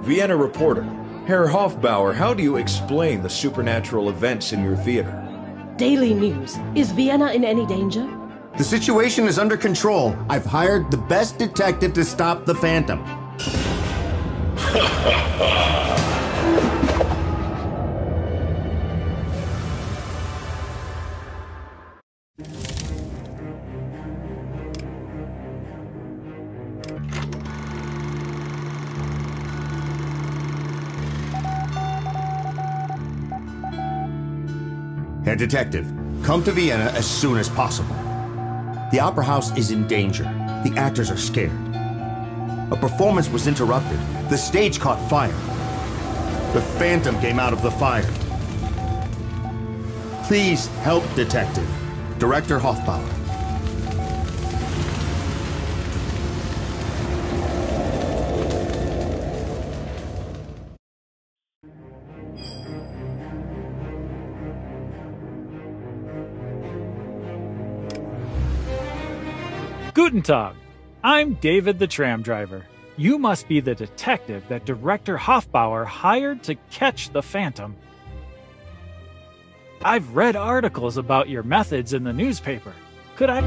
Vienna reporter. Herr Hofbauer, how do you explain the supernatural events in your theater? Daily news. Is Vienna in any danger? The situation is under control. I've hired the best detective to stop the Phantom. Herr Detective, come to Vienna as soon as possible. The Opera House is in danger. The actors are scared. A performance was interrupted. The stage caught fire. The Phantom came out of the fire. Please help, Detective. Director Hofbauer. Guten Tag. I'm David the tram driver. You must be the detective that Director Hofbauer hired to catch the Phantom. I've read articles about your methods in the newspaper. Could I...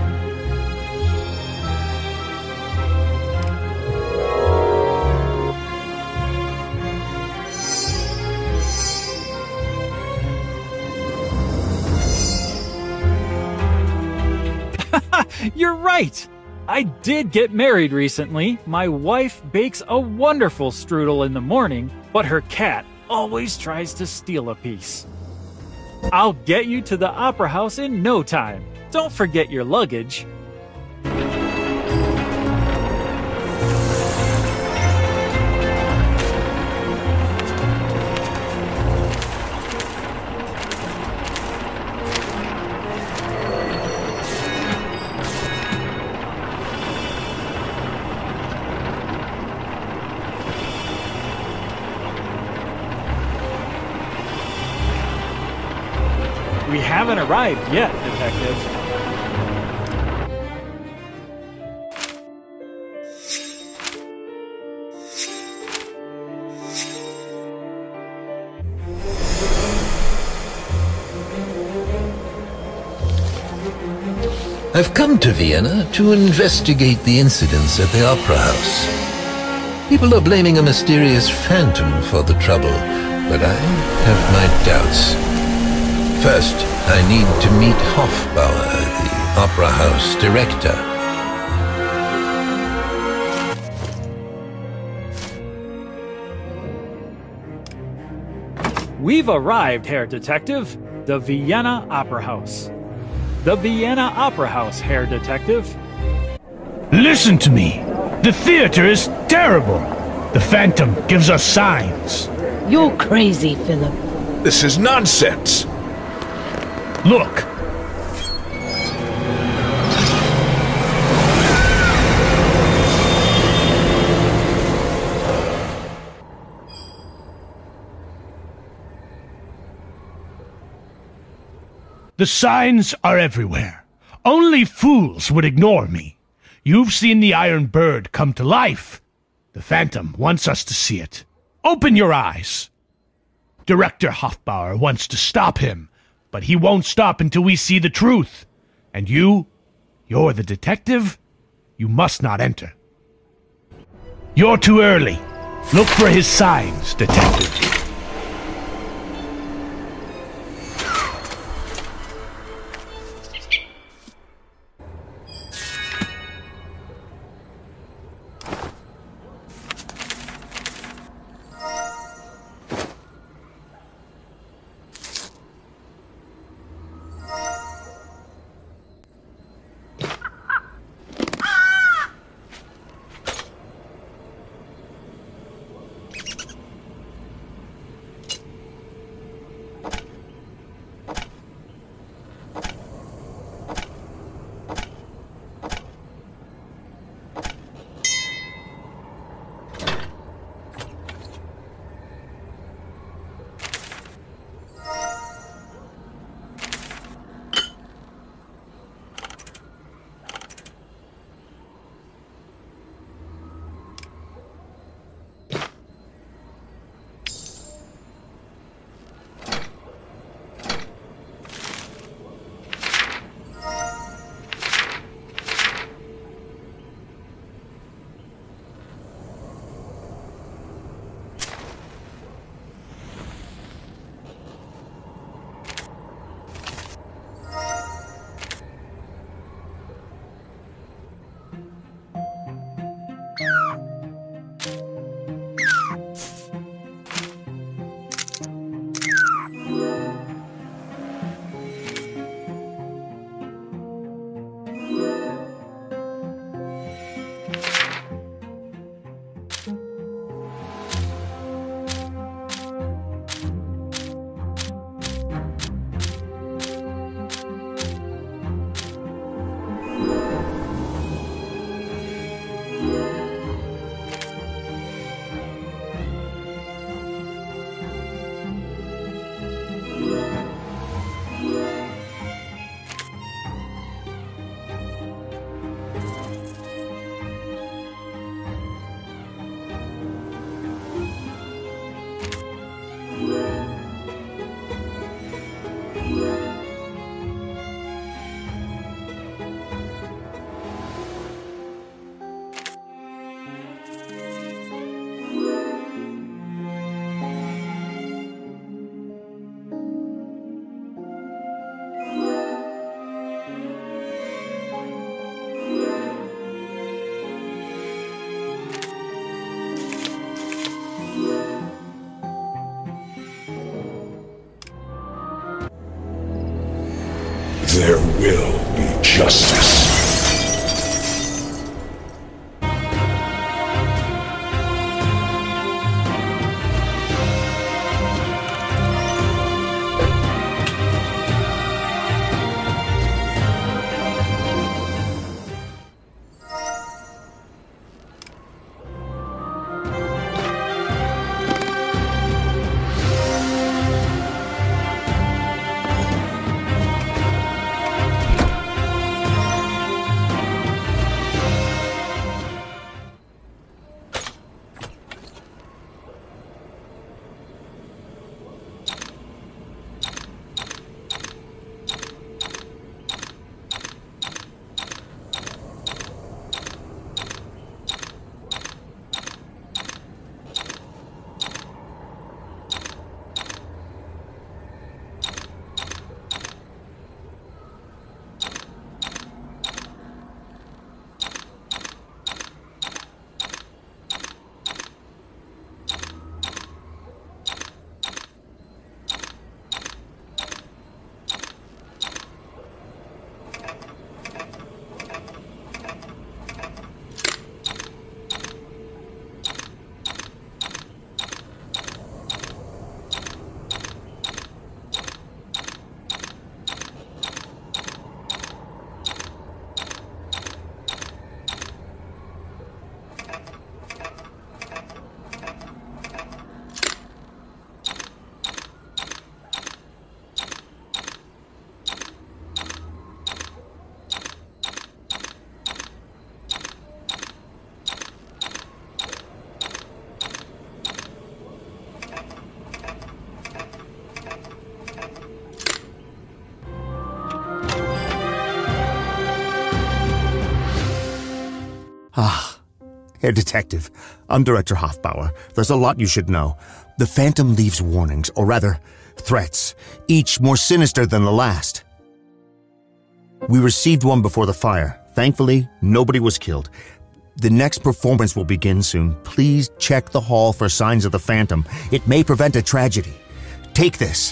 You're right! I did get married recently. My wife bakes a wonderful strudel in the morning, but her cat always tries to steal a piece. I'll get you to the Opera House in no time. Don't forget your luggage. We haven't arrived yet, Detective. I've come to Vienna to investigate the incidents at the Opera House. People are blaming a mysterious phantom for the trouble, but I have my doubts. First, I need to meet Hofbauer, the Opera House director. We've arrived, Herr Detective. The Vienna Opera House. The Vienna Opera House, Herr Detective. Listen to me. The theater is terrible. The Phantom gives us signs. You're crazy, Philip. This is nonsense. Look. The signs are everywhere. Only fools would ignore me. You've seen the Iron Bird come to life. The Phantom wants us to see it. Open your eyes. Director Hofbauer wants to stop him. But he won't stop until we see the truth. And you're the detective? You must not enter. You're too early. Look for his signs, detective. will be justice. Herr Detective, I'm Director Hofbauer. There's a lot you should know. The Phantom leaves warnings, or rather, threats, each more sinister than the last. We received one before the fire. Thankfully, nobody was killed. The next performance will begin soon. Please check the hall for signs of the Phantom. It may prevent a tragedy. Take this.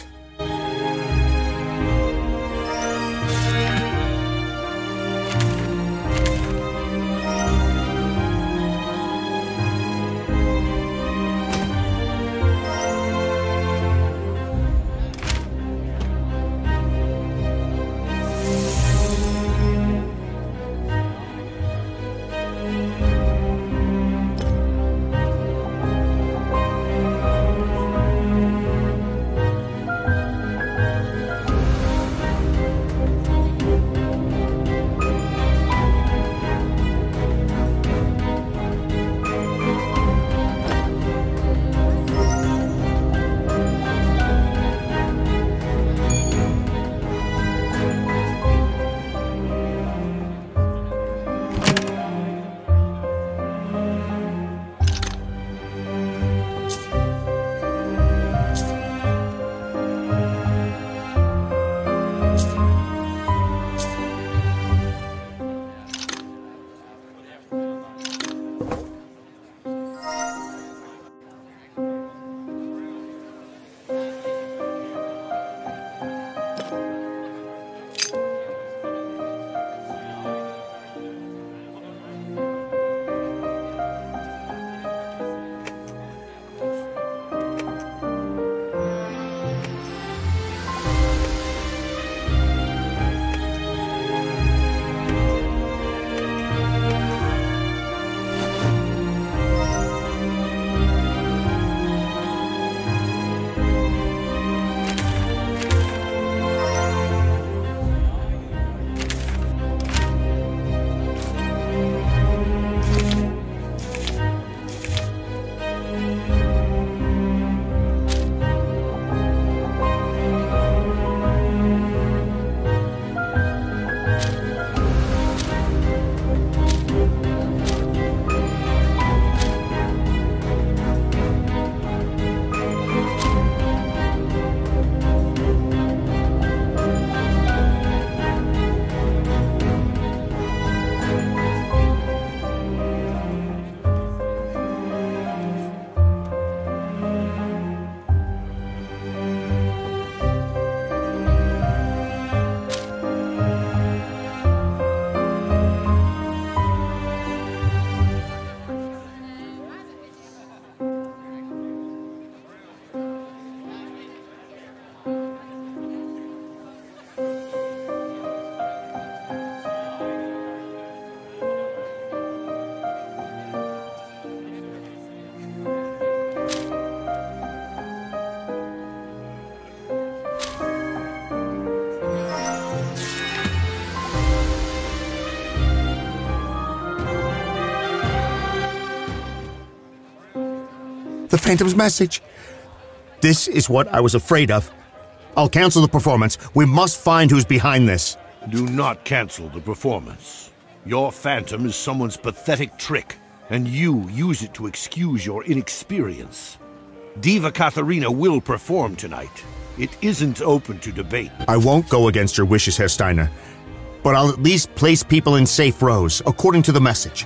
The Phantom's message. This is what I was afraid of. I'll cancel the performance. We must find who's behind this. Do not cancel the performance. Your Phantom is someone's pathetic trick, and you use it to excuse your inexperience. Diva Katharina will perform tonight. It isn't open to debate. I won't go against your wishes, Herr Steiner, but I'll at least place people in safe rows, according to the message.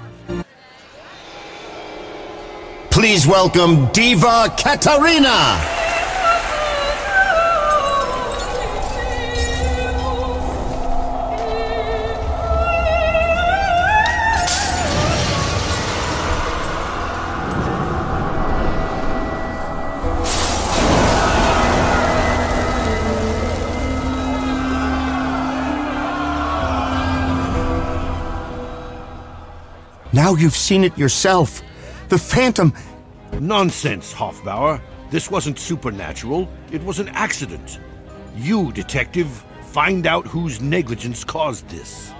Please welcome Diva Katharina! Now you've seen it yourself. The Phantom... Nonsense, Hofbauer. This wasn't supernatural. It was an accident. You, detective, find out whose negligence caused this.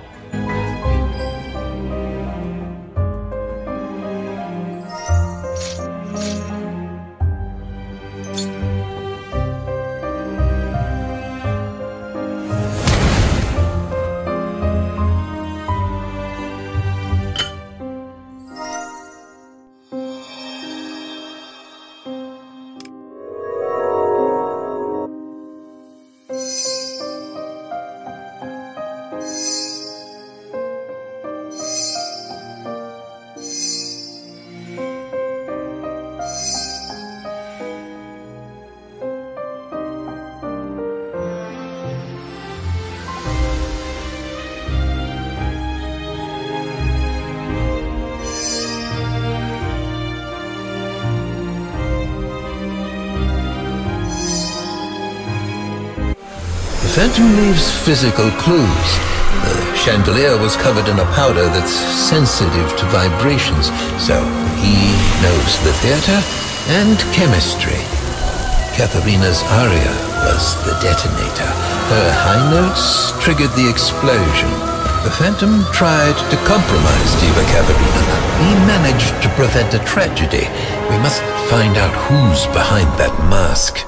The Phantom leaves physical clues. The chandelier was covered in a powder that's sensitive to vibrations, so he knows the theater and chemistry. Katharina's aria was the detonator. Her high notes triggered the explosion. The Phantom tried to compromise Diva Katharina. He managed to prevent a tragedy. We must find out who's behind that mask.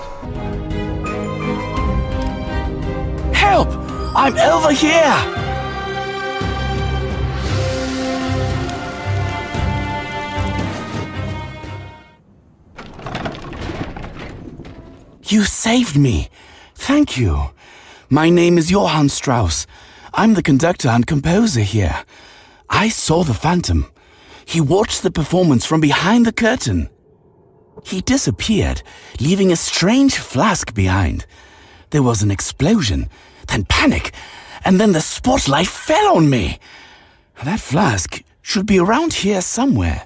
Help! I'm over here! You saved me. Thank you. My name is Johann Strauss. I'm the conductor and composer here. I saw the Phantom. He watched the performance from behind the curtain. He disappeared, leaving a strange flask behind. There was an explosion, then panic, and then the spotlight fell on me. That flask should be around here somewhere.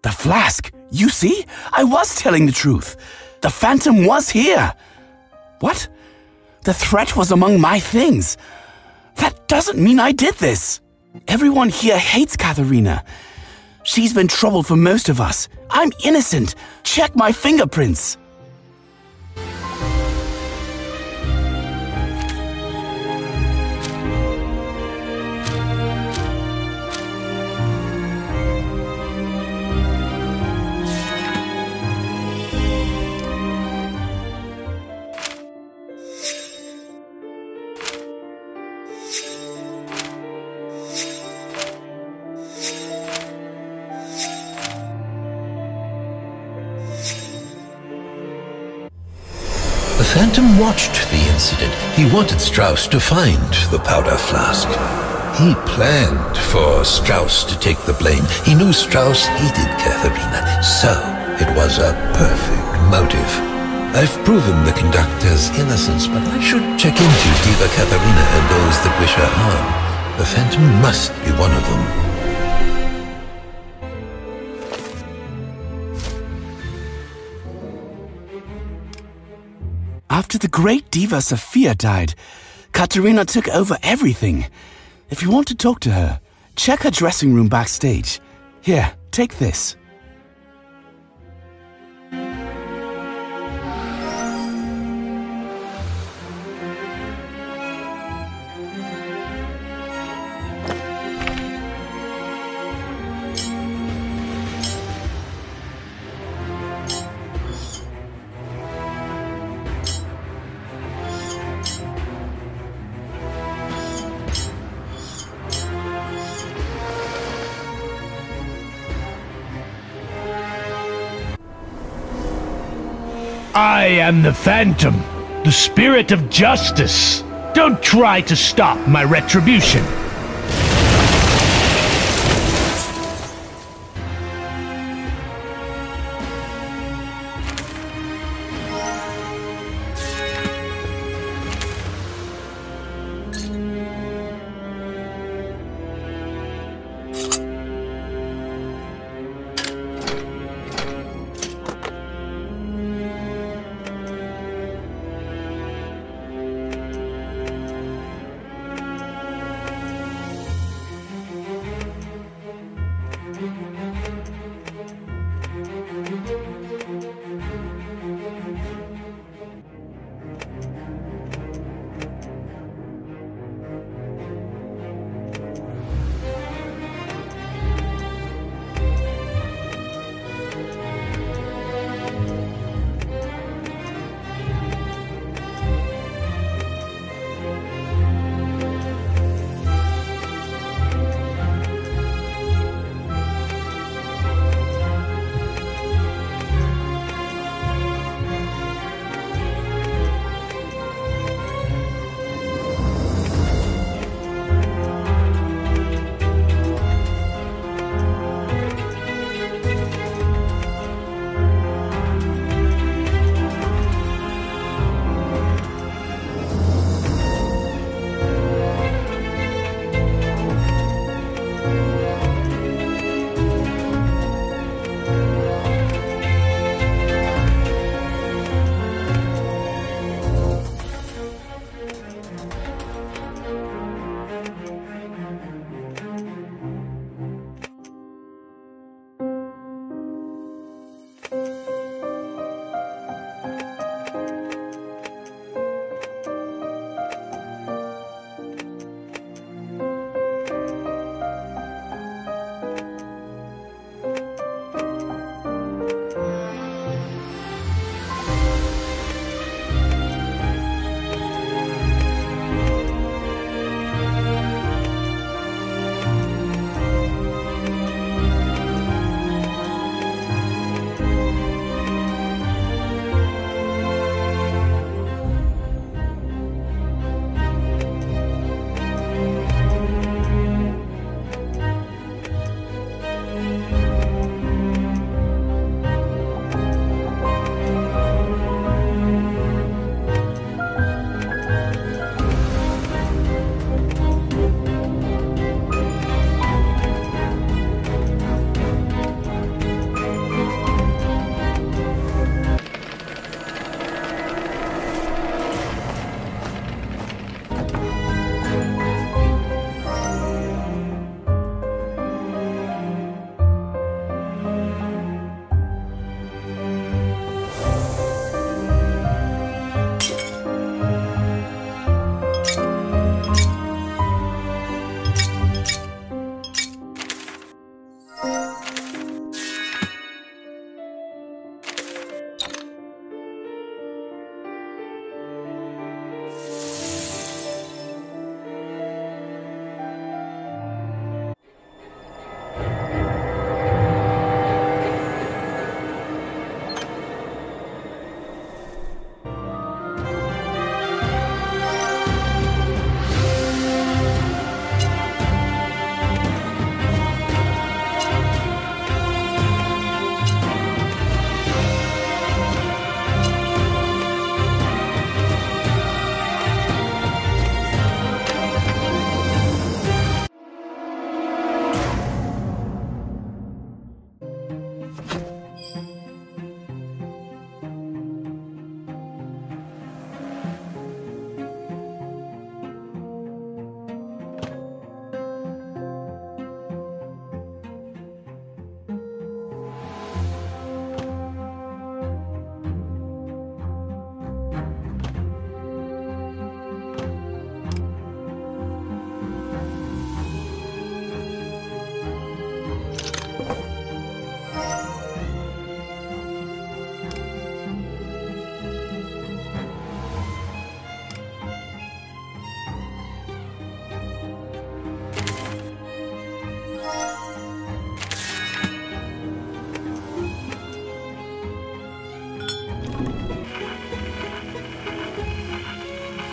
The flask! You see? I was telling the truth. The Phantom was here. What? The threat was among my things. That doesn't mean I did this. Everyone here hates Katharina. She's been trouble for most of us. I'm innocent. Check my fingerprints. The Phantom watched the incident. He wanted Strauss to find the powder flask. He planned for Strauss to take the blame. He knew Strauss hated Katharina, so it was a perfect motive. I've proven the conductor's innocence, but I should check into Diva Katharina and those that wish her harm. The Phantom must be one of them. After the great Diva Sophia died, Katharina took over everything. If you want to talk to her, check her dressing room backstage. Here, take this. I am the Phantom, the spirit of justice. Don't try to stop my retribution.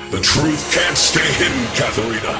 The truth can't stay hidden, Katharina.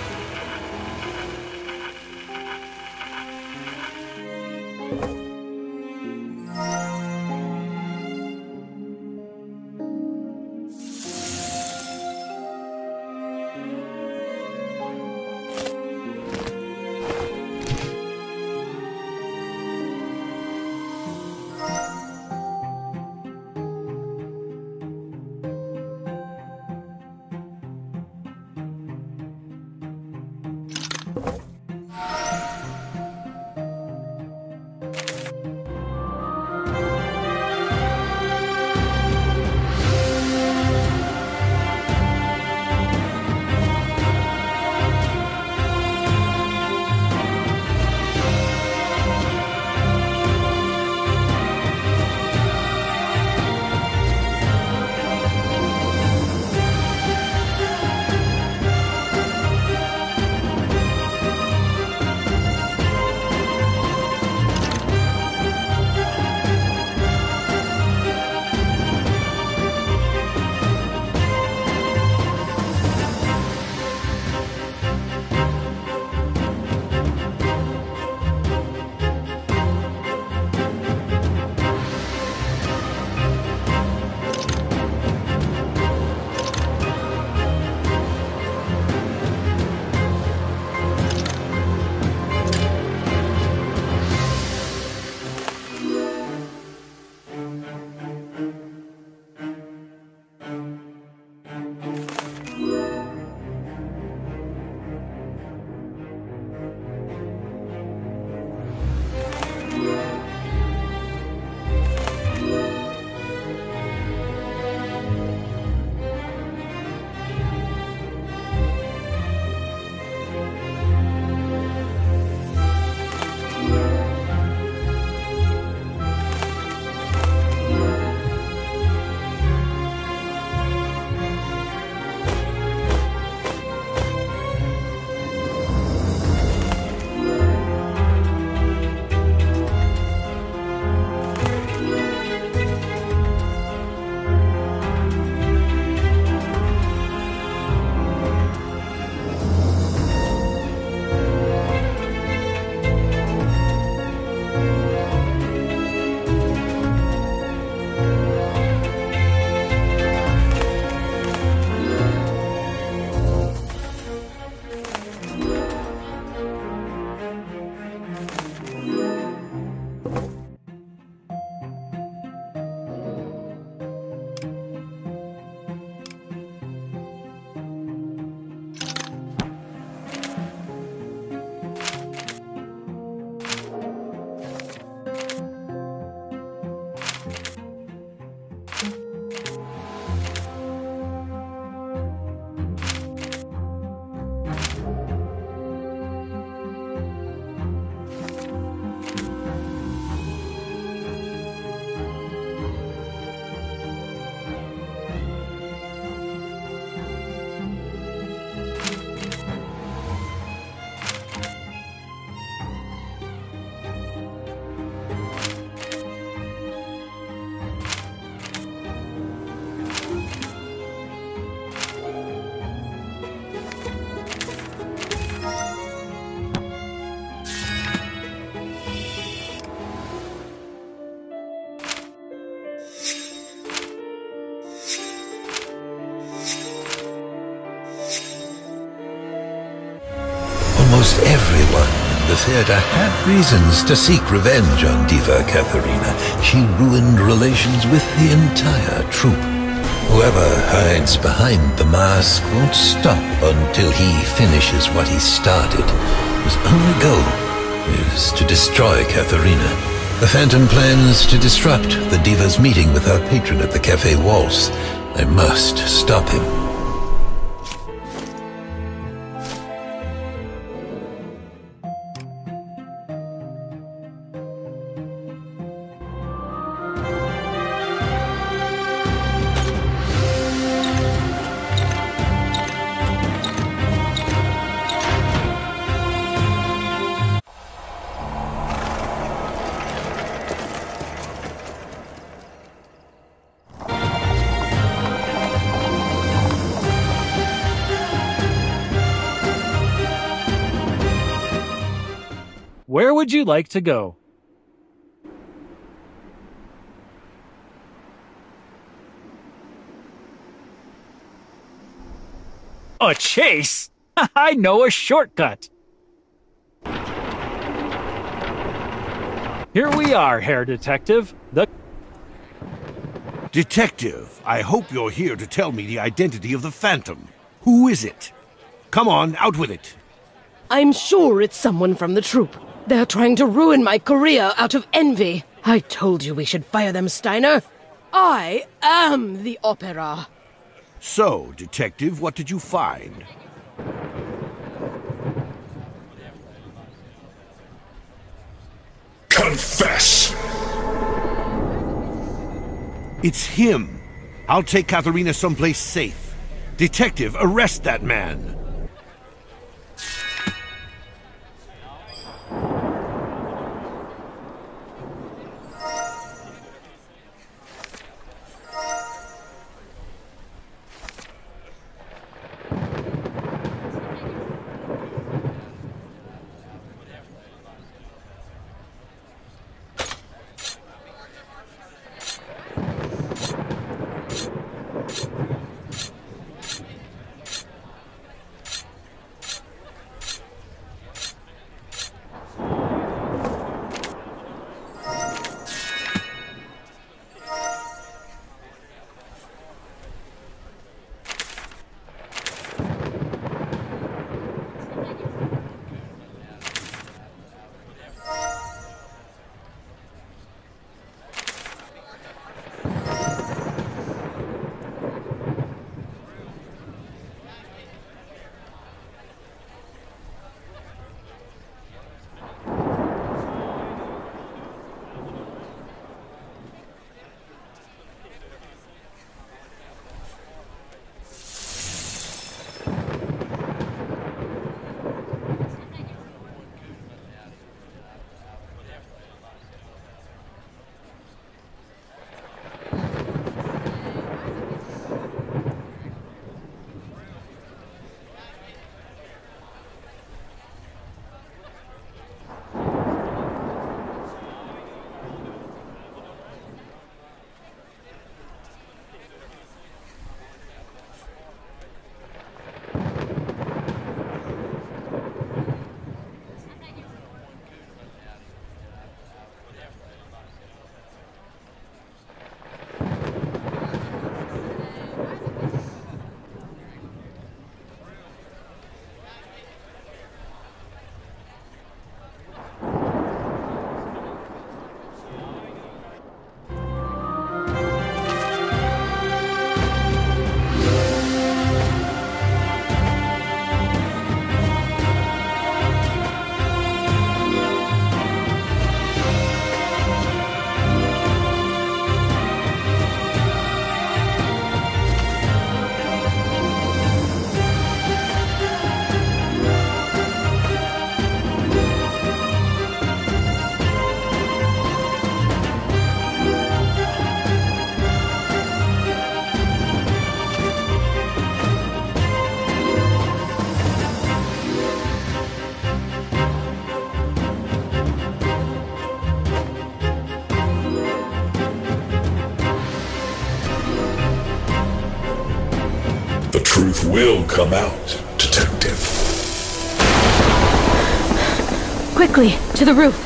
Almost everyone in the theater had reasons to seek revenge on Diva Katharina. She ruined relations with the entire troupe. Whoever hides behind the mask won't stop until he finishes what he started. His only goal is to destroy Katharina. The Phantom plans to disrupt the Diva's meeting with our patron at the Café Waltz. I must stop him. Where would you like to go? A chase? I know a shortcut. Here we are, Herr Detective. Detective, I hope you're here to tell me the identity of the Phantom. Who is it? Come on, out with it. I'm sure it's someone from the troop. They're trying to ruin my career out of envy. I told you we should fire them, Steiner. I am the opera. So, Detective, what did you find? Confess! It's him. I'll take Katharina someplace safe. Detective, arrest that man. The truth will come out, Detective. Quickly, to the roof.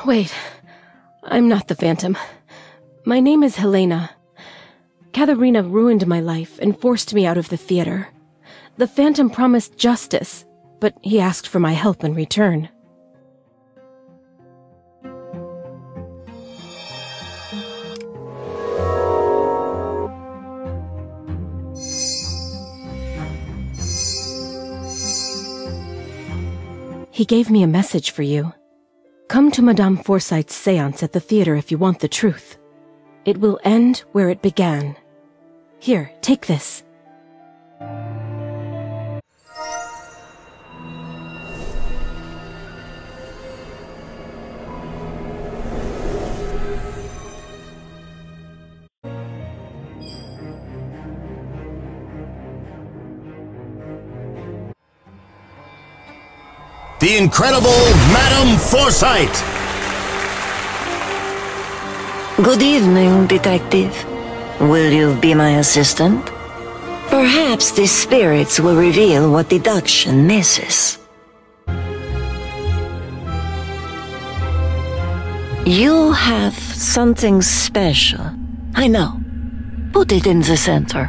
Wait. I'm not the Phantom. My name is Helena. Katharina ruined my life and forced me out of the theater. The Phantom promised justice, but he asked for my help in return. He gave me a message for you. Come to Madame Forsyte's séance at the theater if you want the truth. It will end where it began. Here, take this. The incredible Madame Forsyte! Good evening, Detective. Will you be my assistant? Perhaps the spirits will reveal what deduction misses. You have something special. I know. Put it in the center.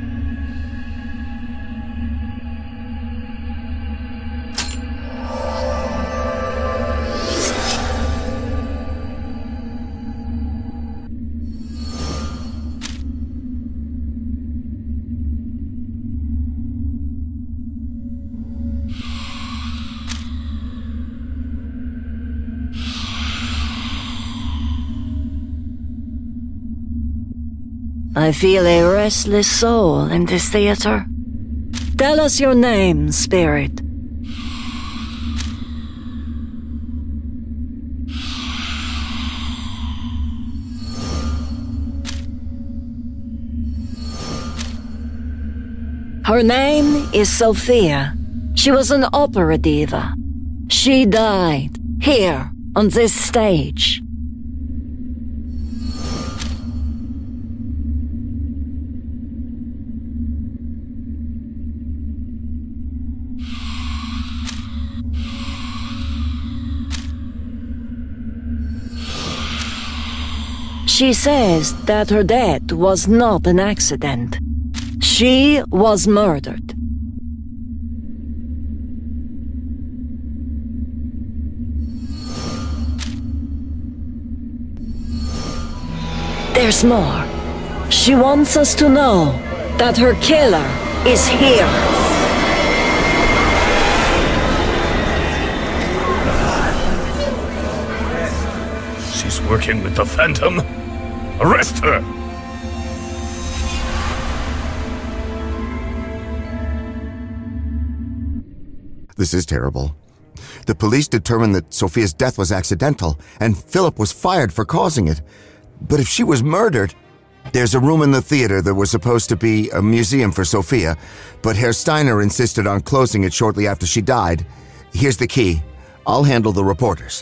I feel a restless soul in this theater. Tell us your name, spirit. Her name is Sophia. She was an opera diva. She died here on this stage. She says that her death was not an accident. She was murdered. There's more. She wants us to know that her killer is here. She's working with the Phantom. Arrest her! This is terrible. The police determined that Sophia's death was accidental, and Philip was fired for causing it. But if she was murdered... There's a room in the theater that was supposed to be a museum for Sophia, but Herr Steiner insisted on closing it shortly after she died. Here's the key. I'll handle the reporters.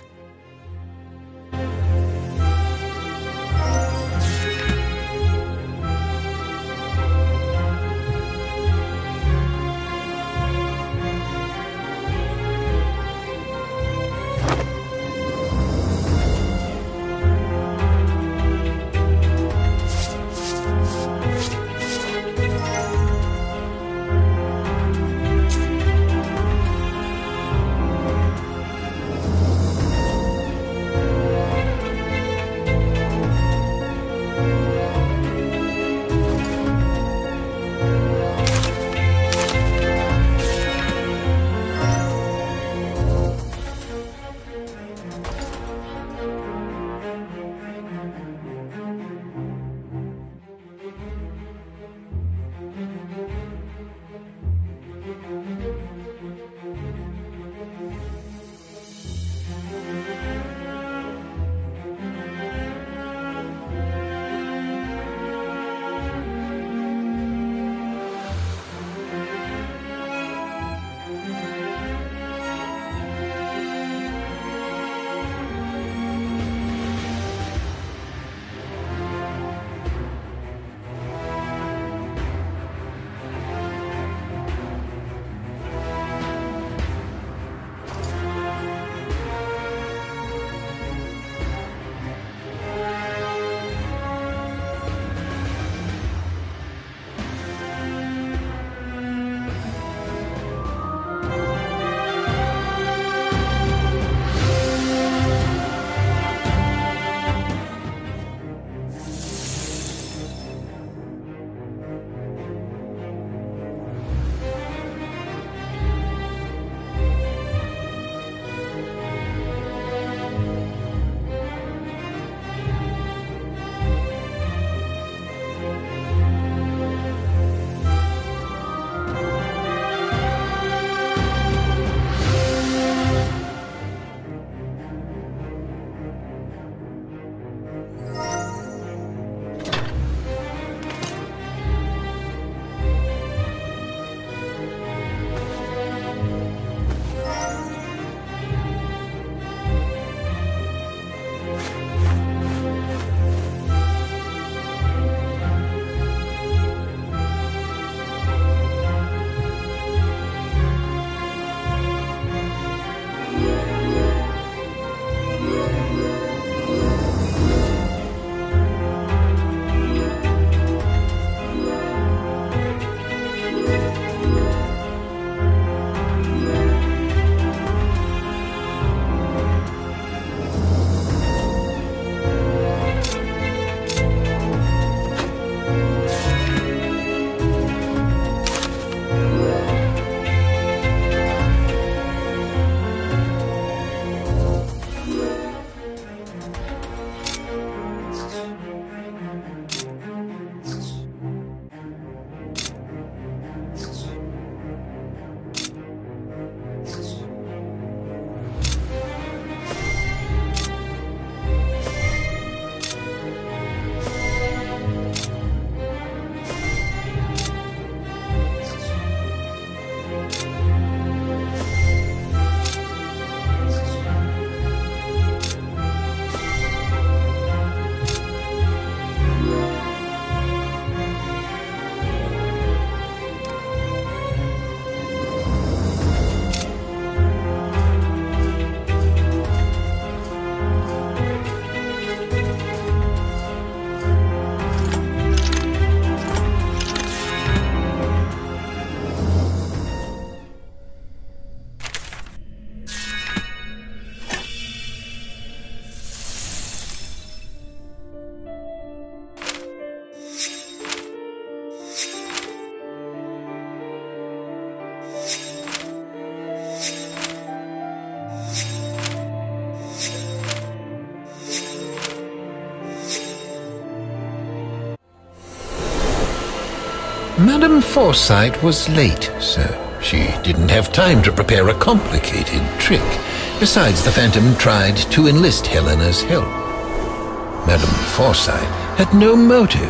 Madame Forsyte was late, so she didn't have time to prepare a complicated trick. Besides, the Phantom tried to enlist Helena's help. Madame Forsyte had no motive.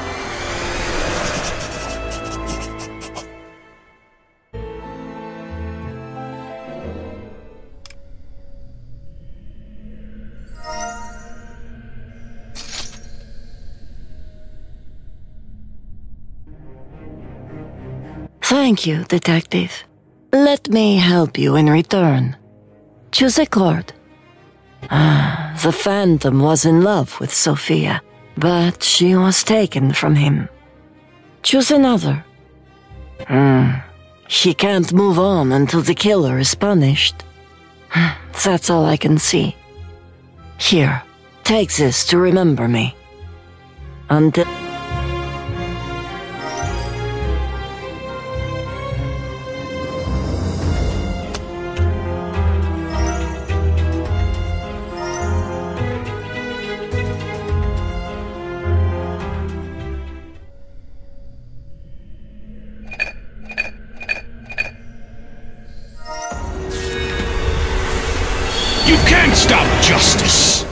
Thank you, Detective. Let me help you in return. Choose a card. The Phantom was in love with Sophia, but she was taken from him. Choose another. He can't move on until the killer is punished. That's all I can see. Here, take this to remember me. Until... You can't stop justice!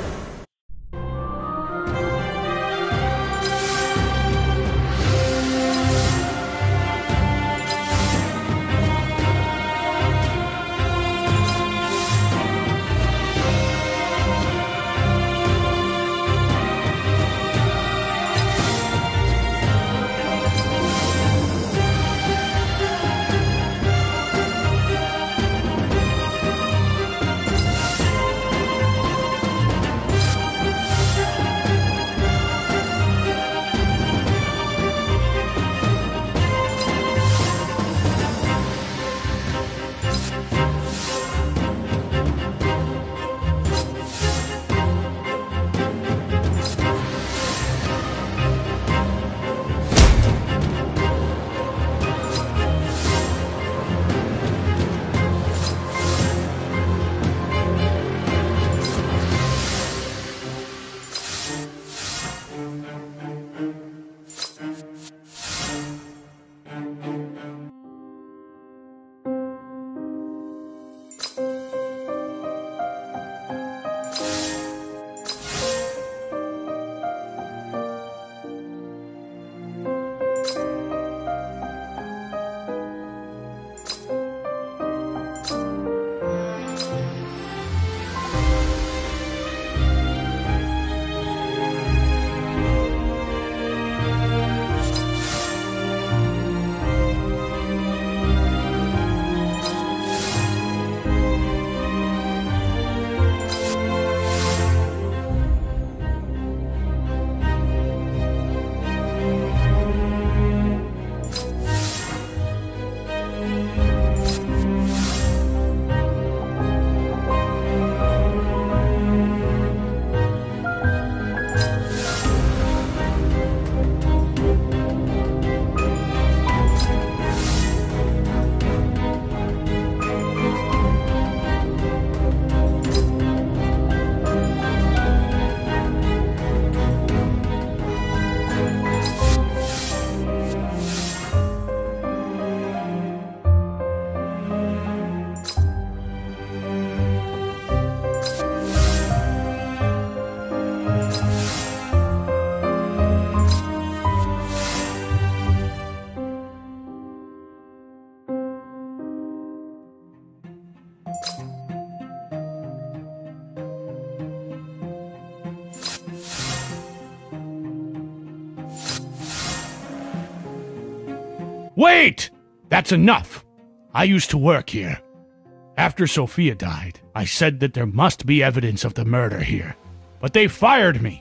Wait! That's enough! I used to work here. After Sophia died, I said that there must be evidence of the murder here. But they fired me.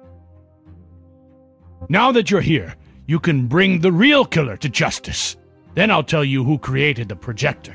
Now that you're here, you can bring the real killer to justice. Then I'll tell you who created the projector.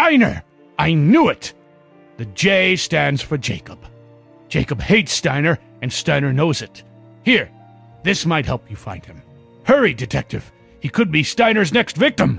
Steiner! I knew it! The J stands for Jacob. Jacob hates Steiner, and Steiner knows it. Here, this might help you find him. Hurry, detective. He could be Steiner's next victim.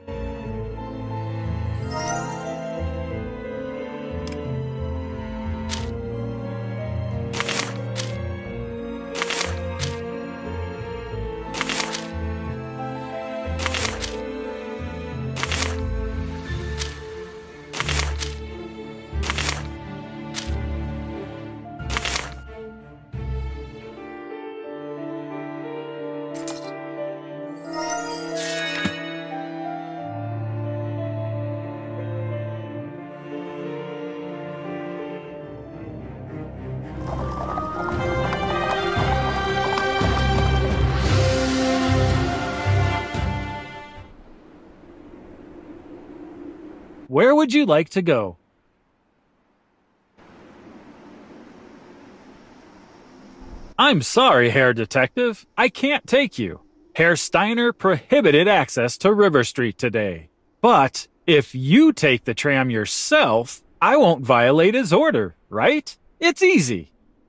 Where would you like to go? I'm sorry, Herr Detective. I can't take you. Herr Steiner prohibited access to River Street today. But if you take the tram yourself, I won't violate his order, right? It's easy.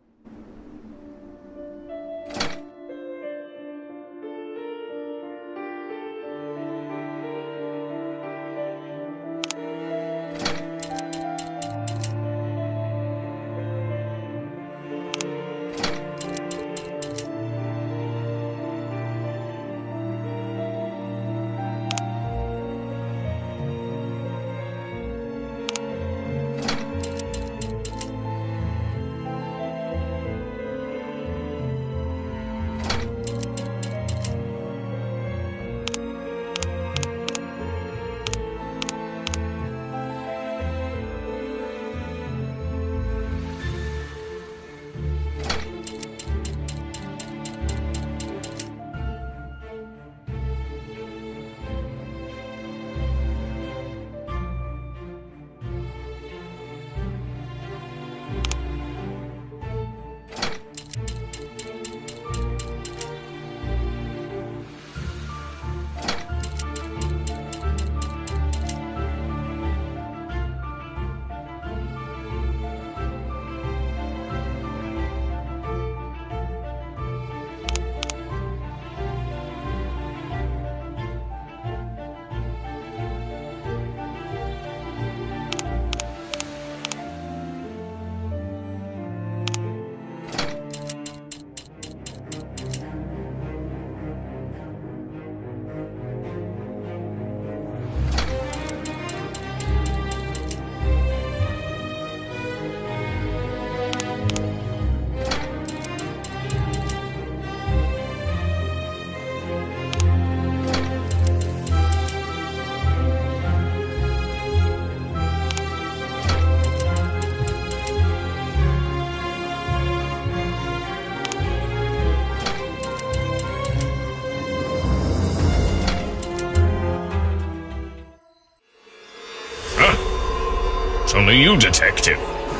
Only you, detective.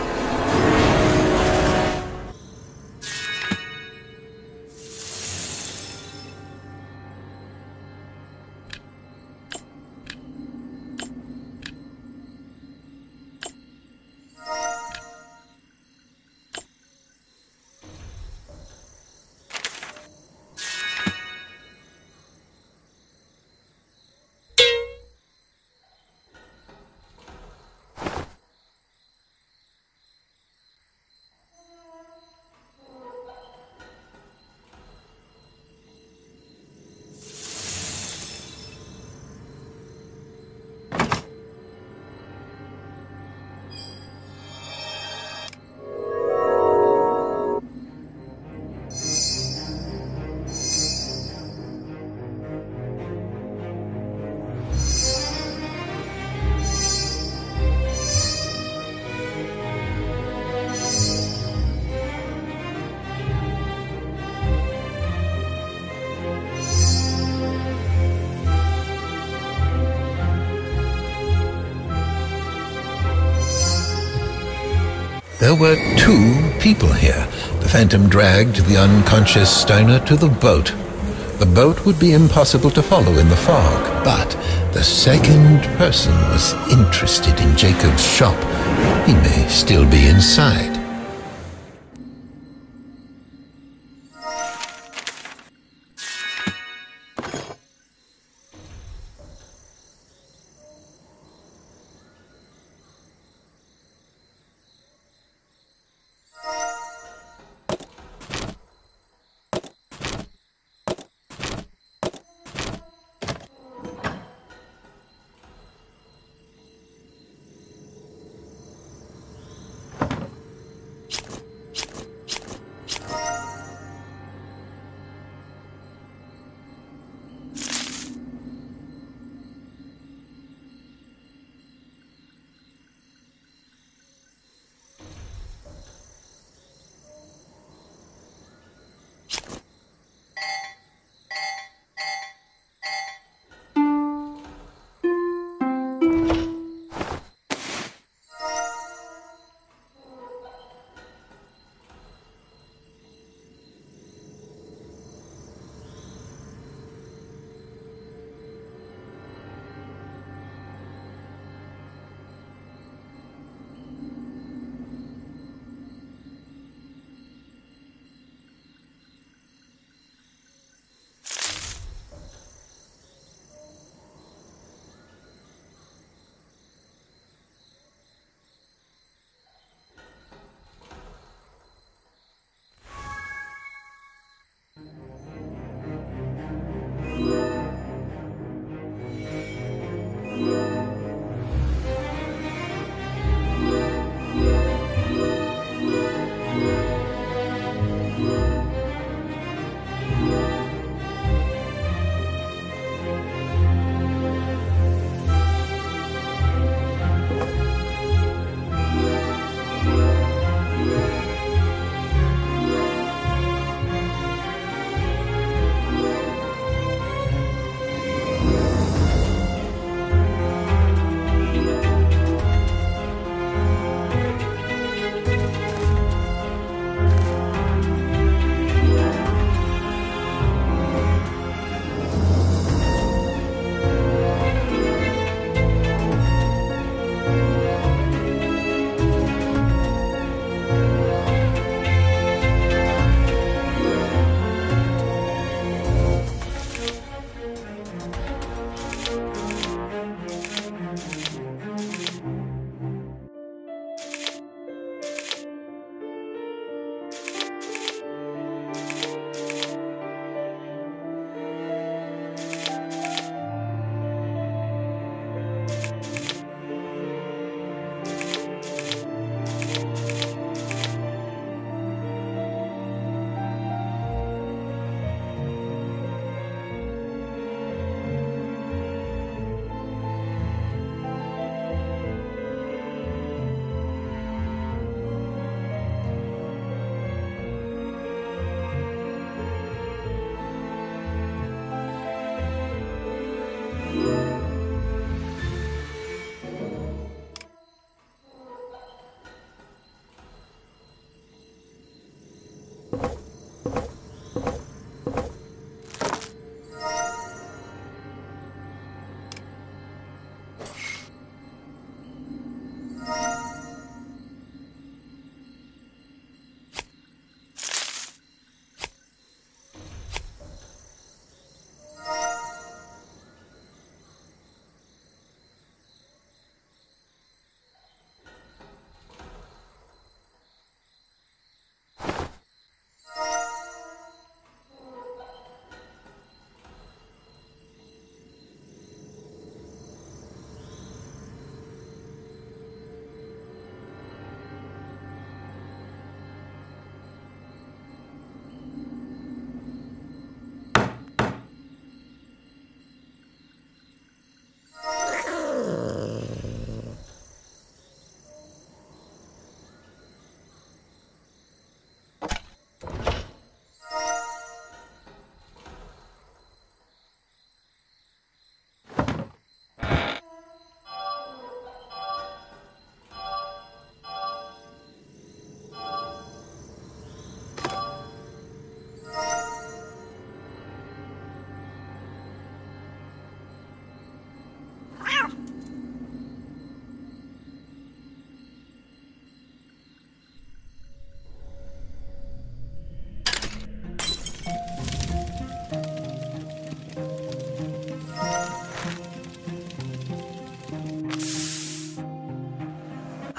There were 2 people here. The Phantom dragged the unconscious Steiner to the boat. the boat would be impossible to follow in the fog, but the second person was interested in Jacob's shop. He may still be inside.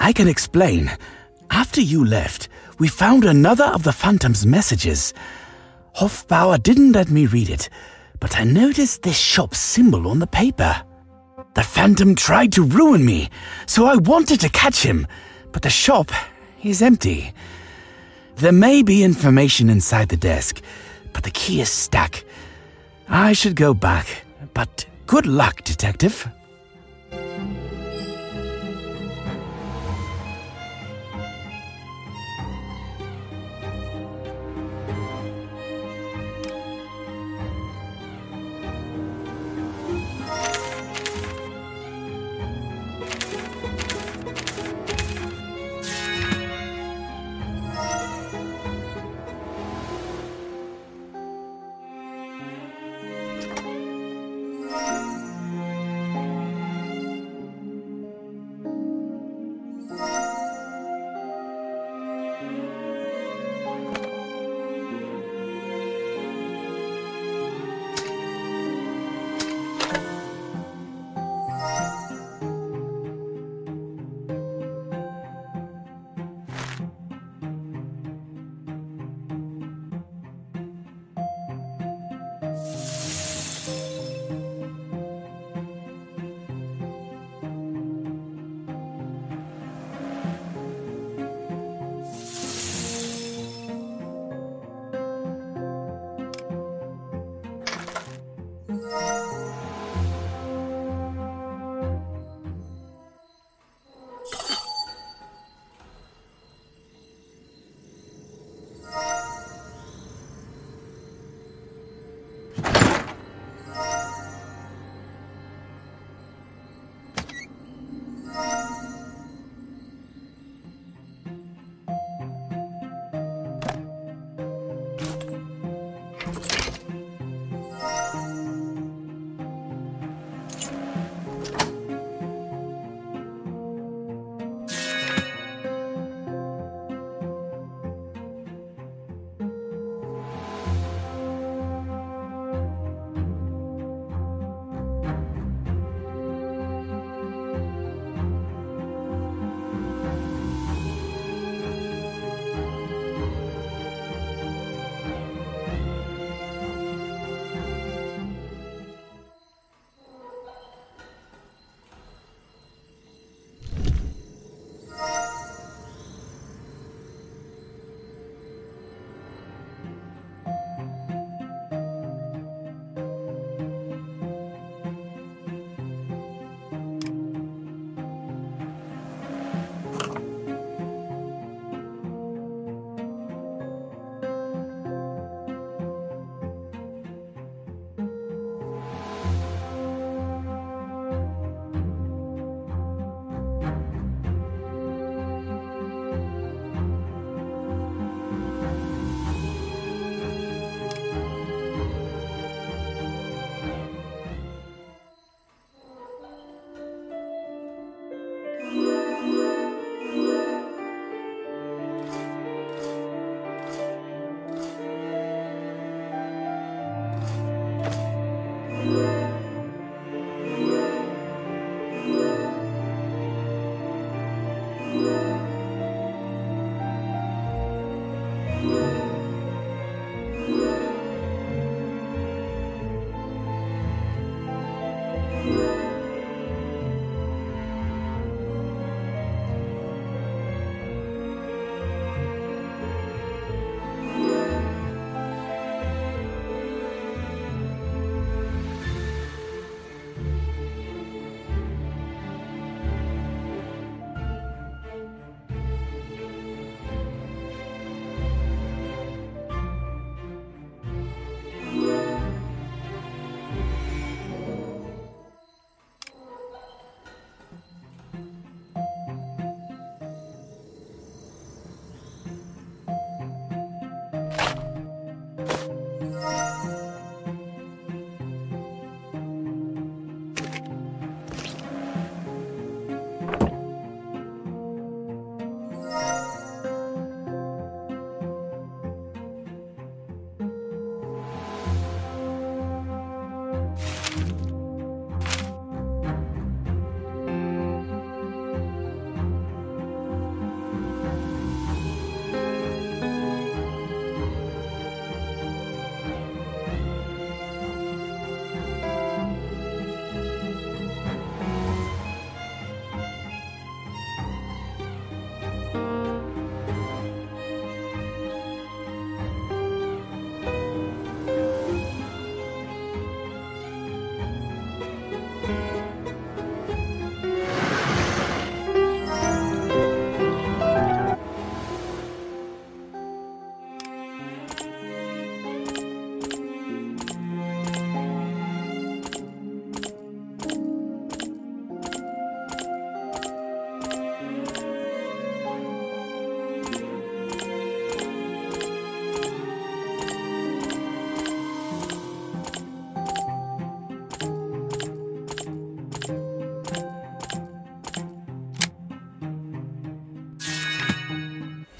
I can explain. After you left, we found another of the Phantom's messages. Hofbauer didn't let me read it, but I noticed this shop's symbol on the paper. The Phantom tried to ruin me, so I wanted to catch him, but the shop is empty. There may be information inside the desk, but the key is stuck. I should go back, but good luck, Detective.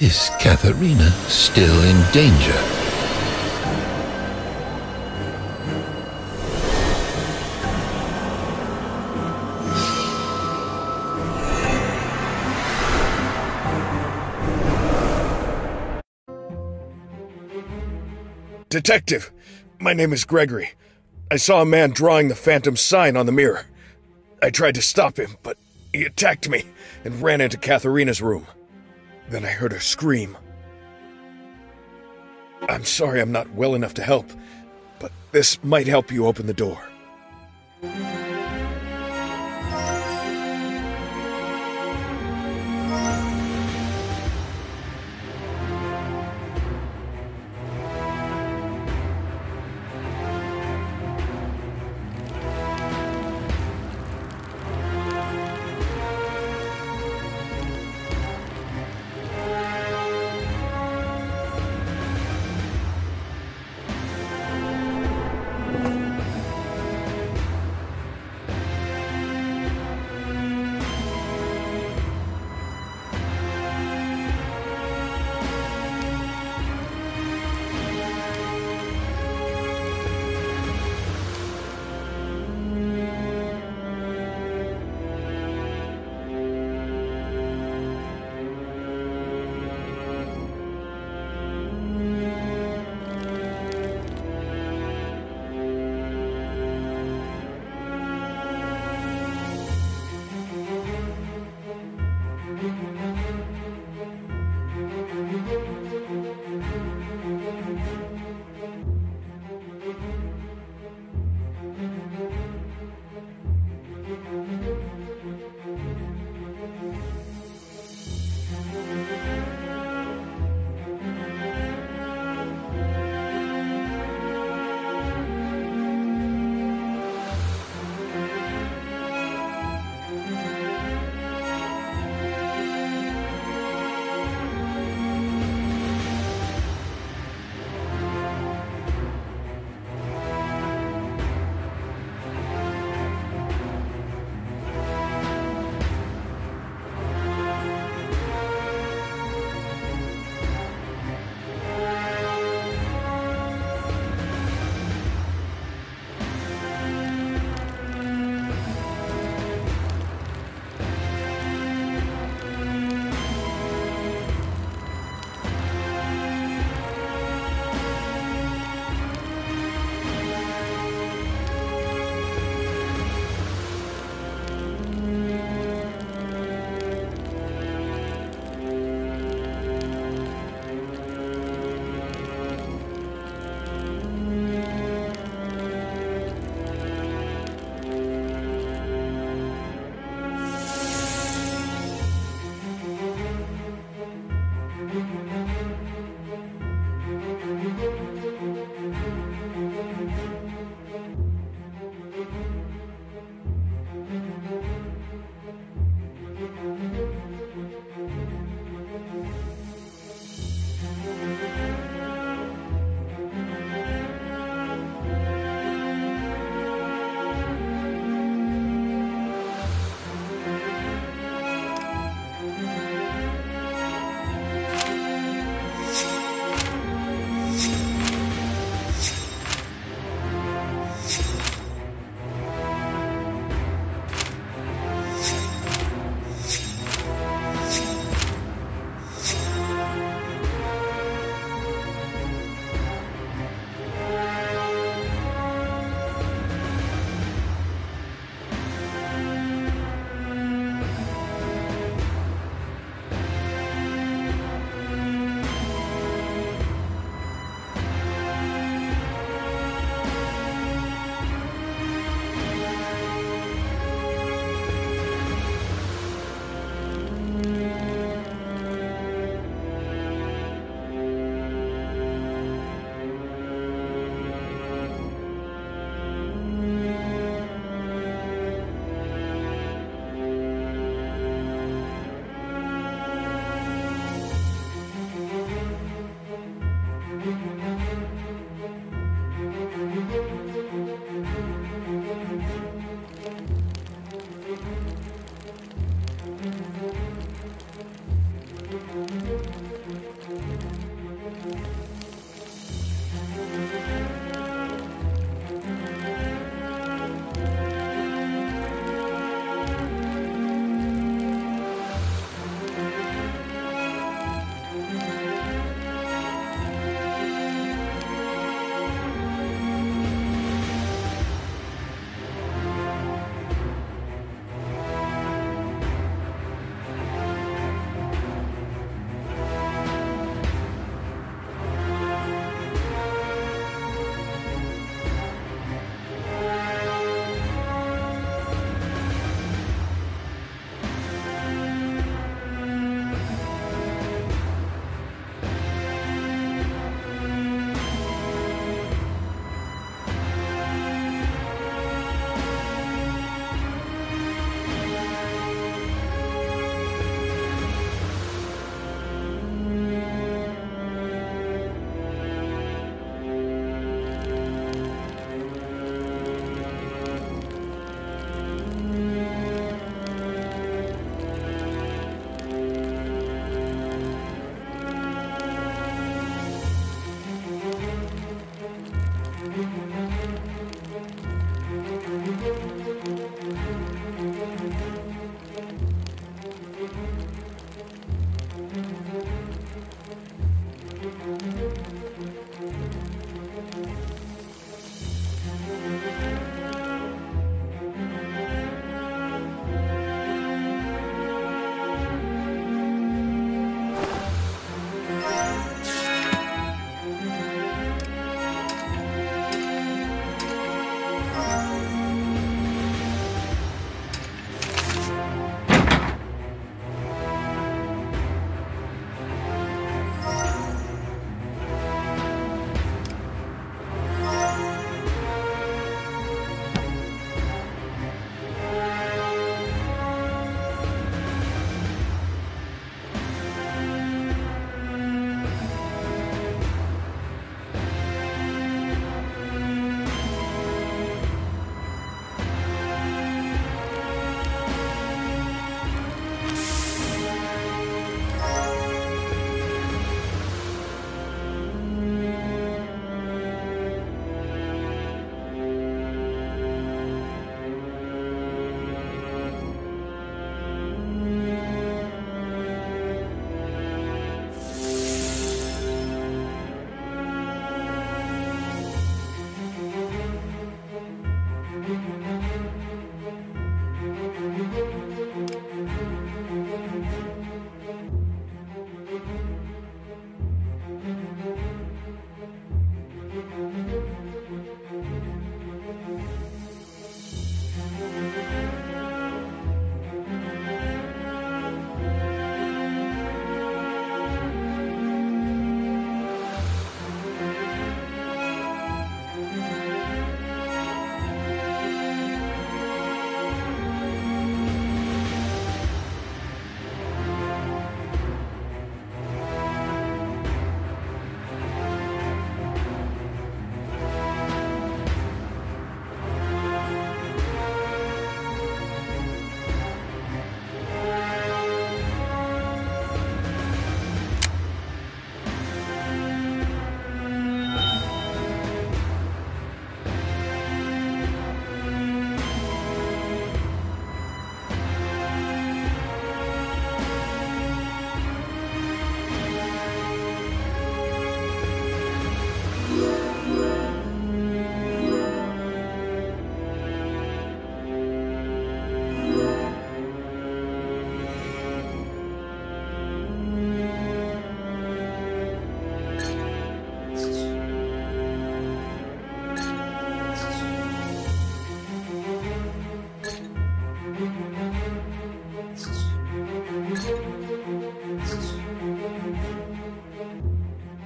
Is Katharina still in danger? Detective, my name is Gregory. I saw a man drawing the Phantom sign on the mirror. I tried to stop him, but he attacked me and ran into Katharina's room. Then I heard her scream. I'm sorry I'm not well enough to help, but this might help you open the door.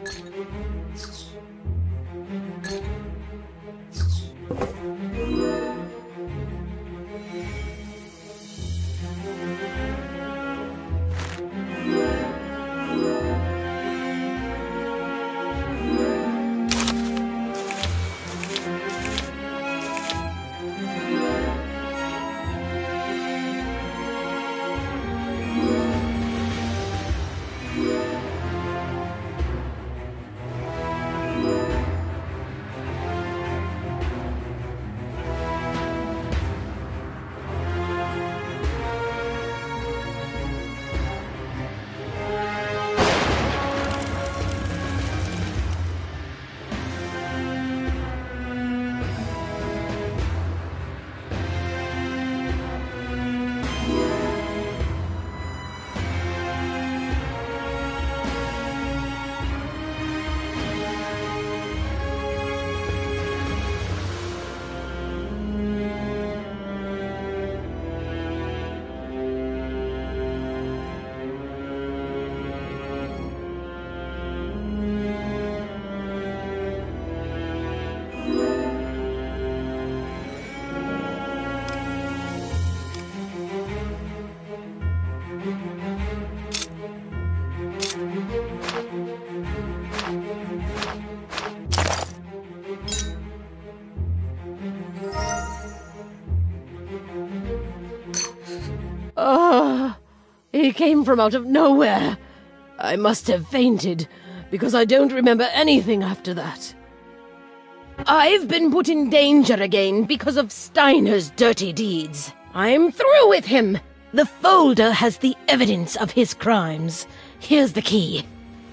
He came from out of nowhere. I must have fainted, because I don't remember anything after that. I've been put in danger again because of Steiner's dirty deeds. I'm through with him. The folder has the evidence of his crimes. Here's the key.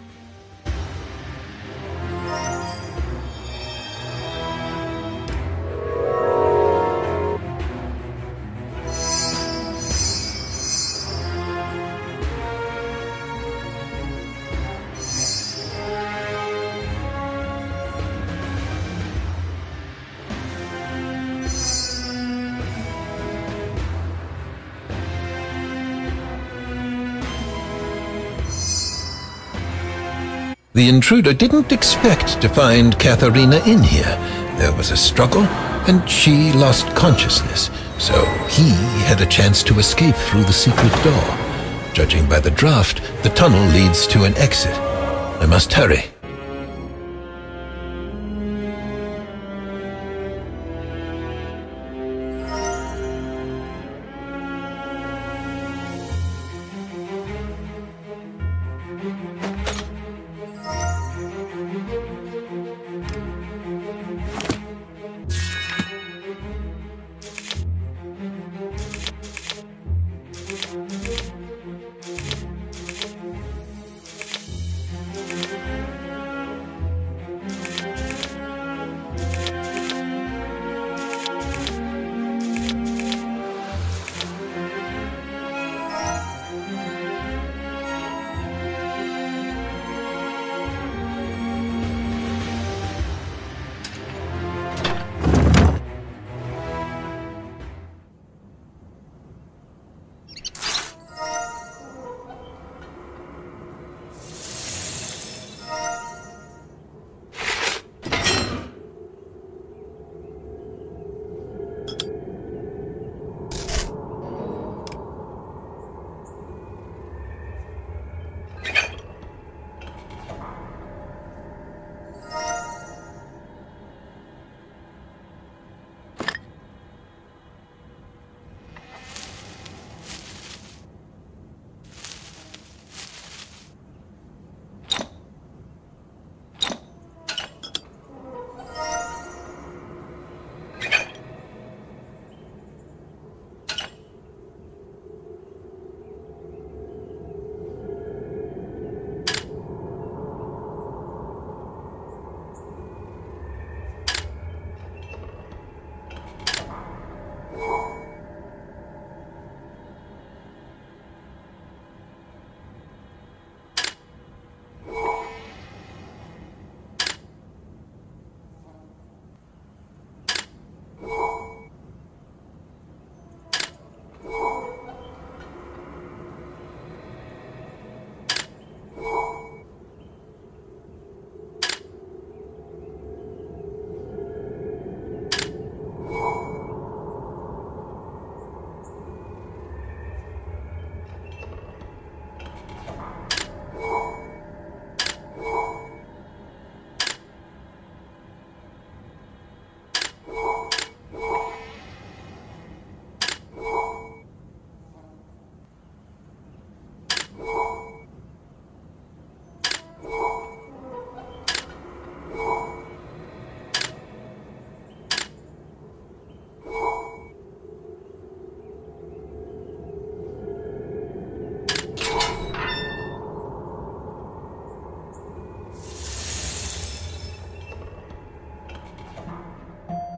The intruder didn't expect to find Katharina in here. There was a struggle, and she lost consciousness, so he had a chance to escape through the secret door. Judging by the draft, the tunnel leads to an exit. I must hurry.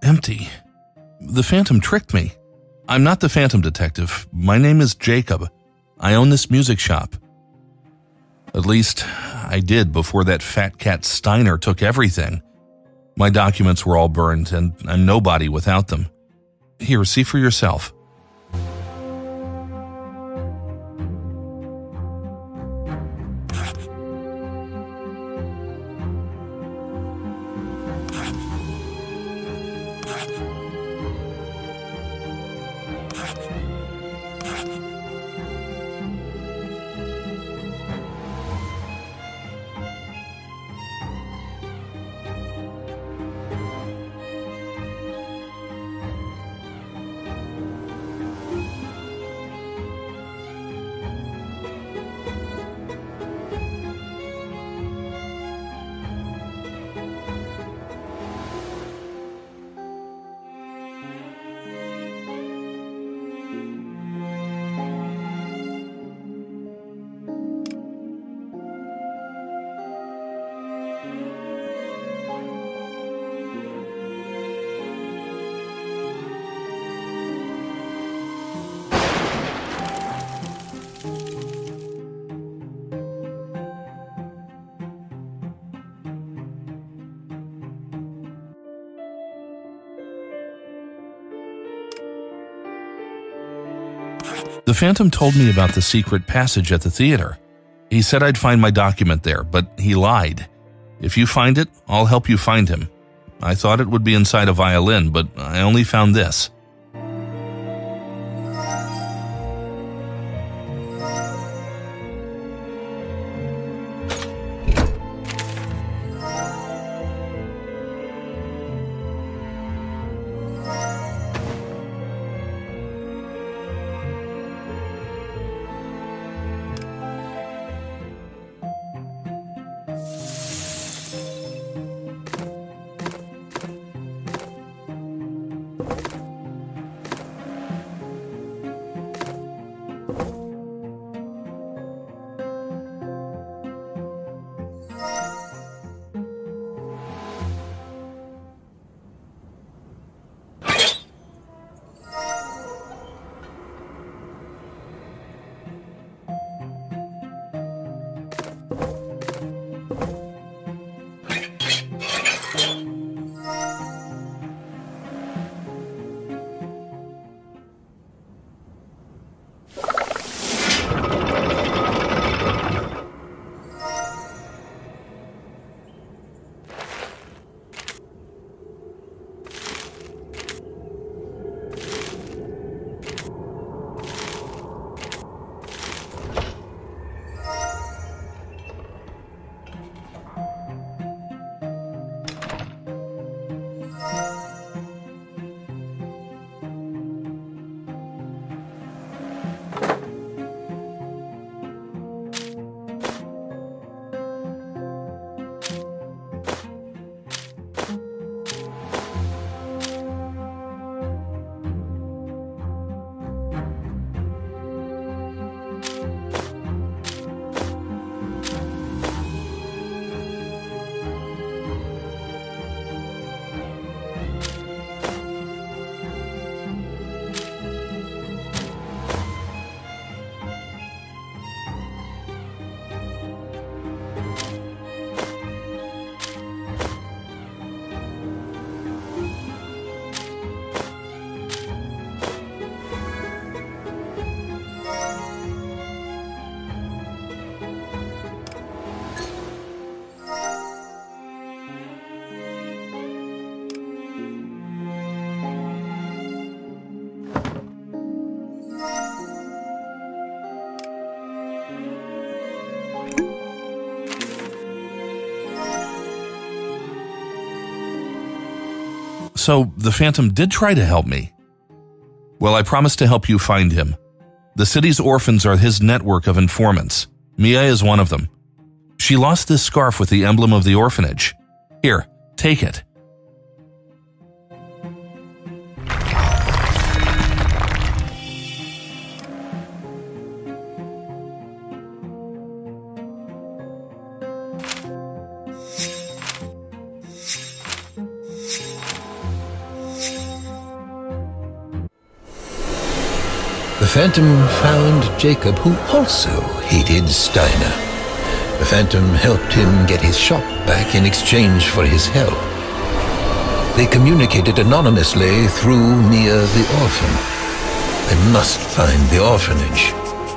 empty. The Phantom tricked me. I'm not the Phantom detective. My name is Jacob. I own this music shop. At least, I did before that fat cat Steiner took everything. My documents were all burned, and I'm nobody without them. Here, see for yourself. The Phantom told me about the secret passage at the theater. He said I'd find my document there, but he lied. If you find it, I'll help you find him. I thought it would be inside a violin, but I only found this. So the Phantom did try to help me. Well, I promised to help you find him. The city's orphans are his network of informants. Mia is one of them. She lost this scarf with the emblem of the orphanage. Here, take it. The Phantom found Jacob, who also hated Steiner. The Phantom helped him get his shop back in exchange for his help. They communicated anonymously through Mia the orphan. They must find the orphanage.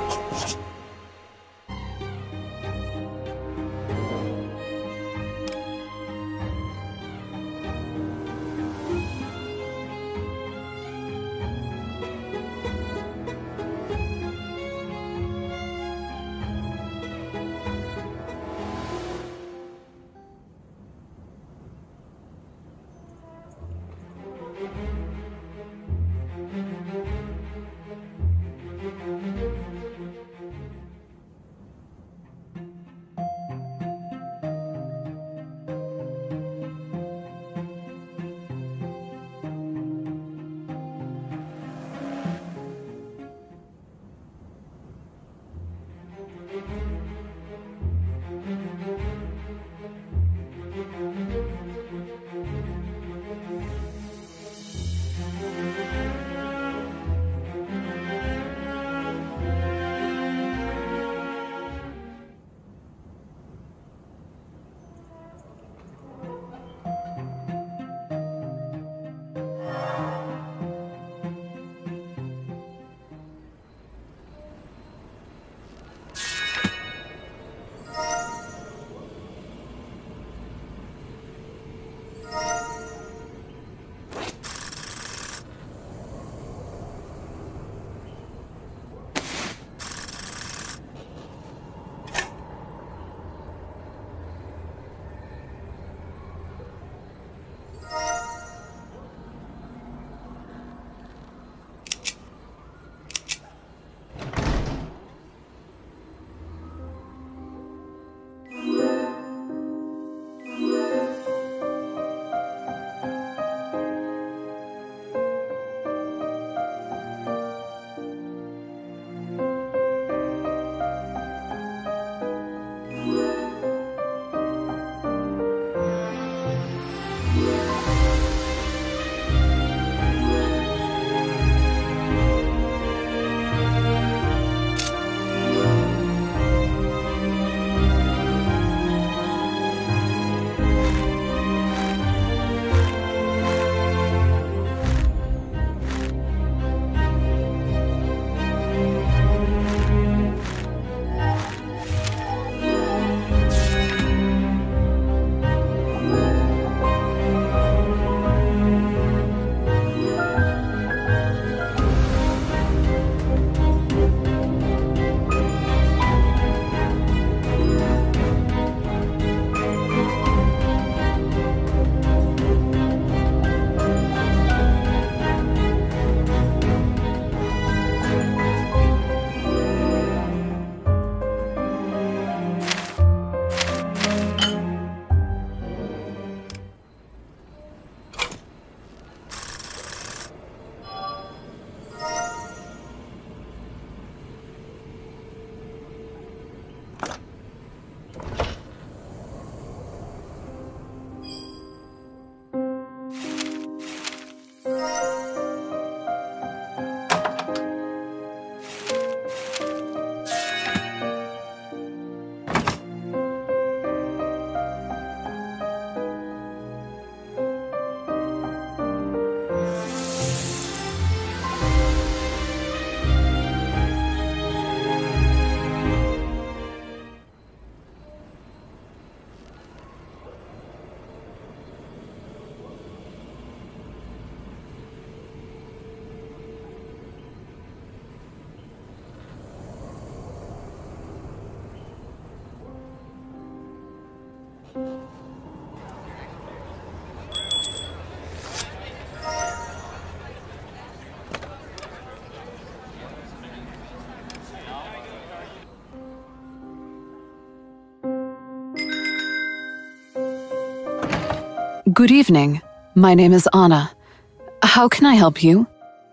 Good evening. My name is Anna. How can I help you?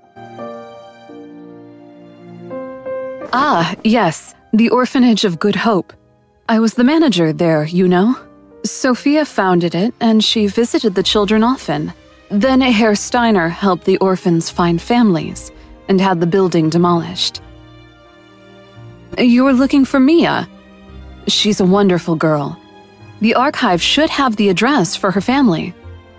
Ah, yes, the Orphanage of Good Hope. I was the manager there, you know. Sophia founded it, and she visited the children often. Then Herr Steiner helped the orphans find families, and had the building demolished. You're looking for Mia. She's a wonderful girl. The archive should have the address for her family.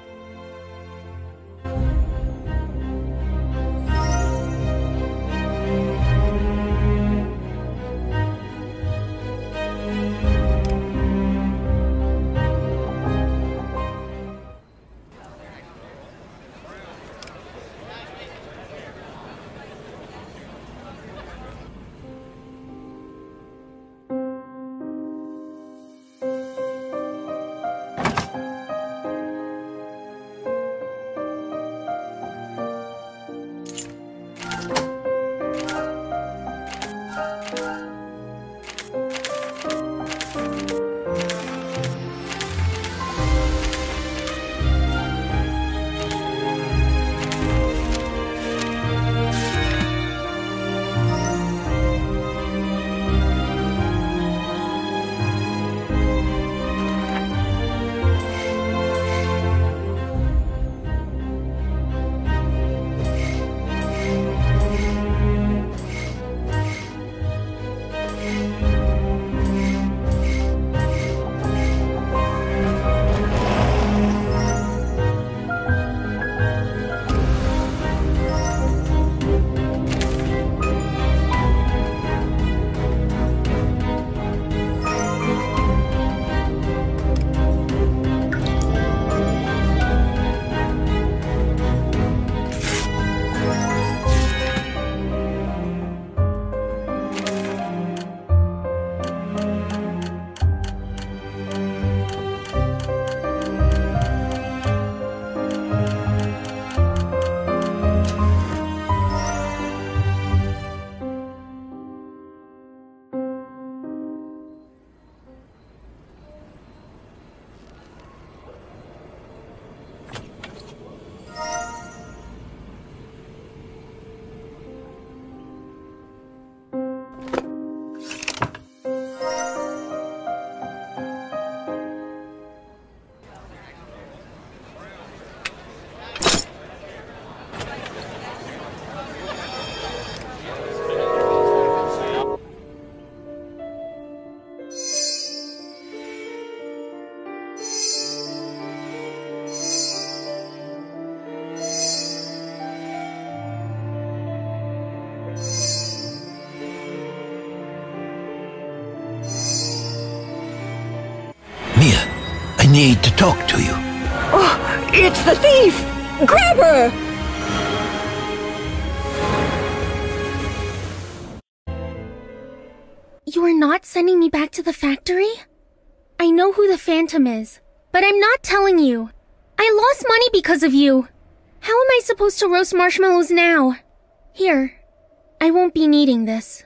Mia, I need to talk to you. Oh, it's the thief! Grab her! You are not sending me back to the factory? I know who the Phantom is, but I'm not telling you. I lost money because of you. How am I supposed to roast marshmallows now? Here, I won't be needing this.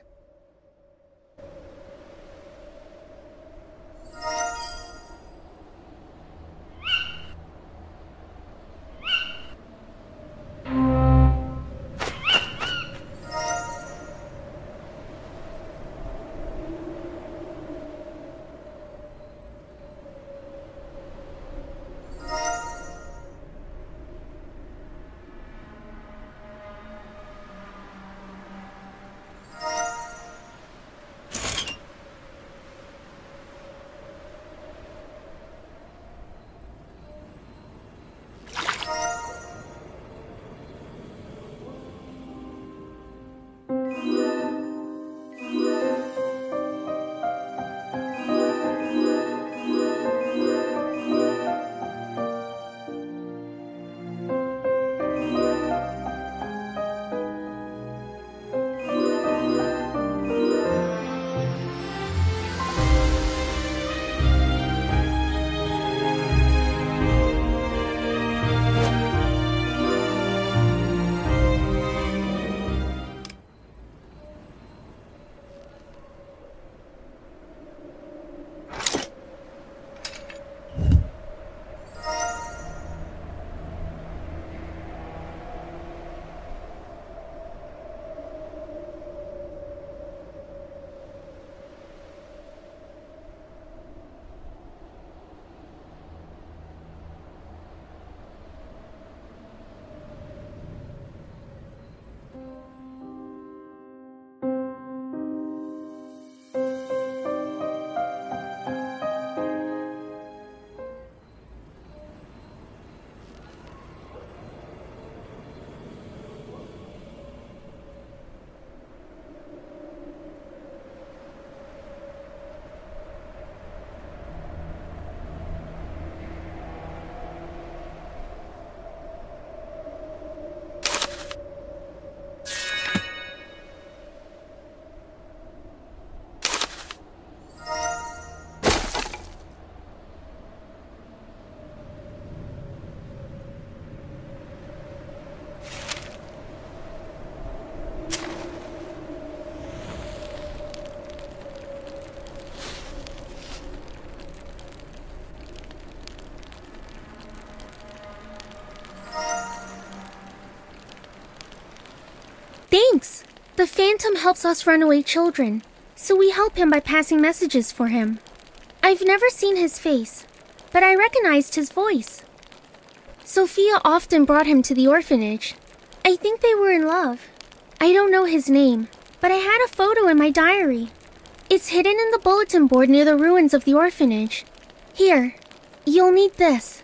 The Phantom helps us runaway children, so we help him by passing messages for him. I've never seen his face, but I recognized his voice. Sophia often brought him to the orphanage. I think they were in love. I don't know his name, but I had a photo in my diary. It's hidden in the bulletin board near the ruins of the orphanage. Here, you'll need this.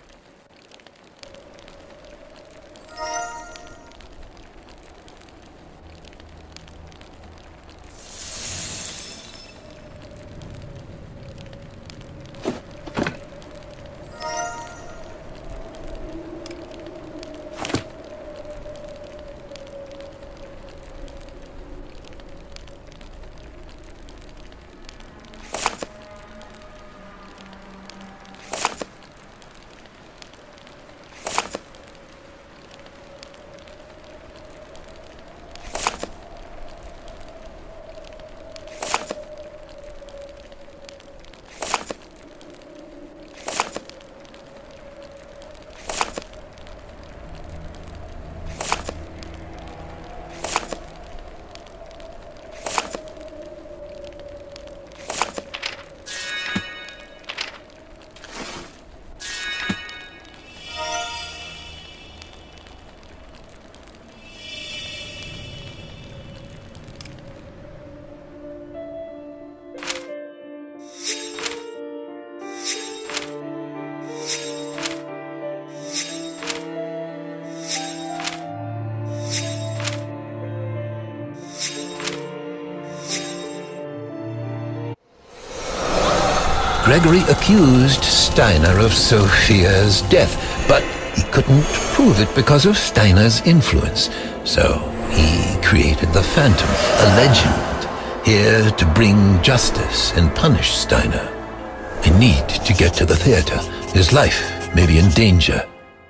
Gregory accused Steiner of Sophia's death, but he couldn't prove it because of Steiner's influence. So he created the Phantom, a legend, here to bring justice and punish Steiner. I need to get to the theater. His life may be in danger.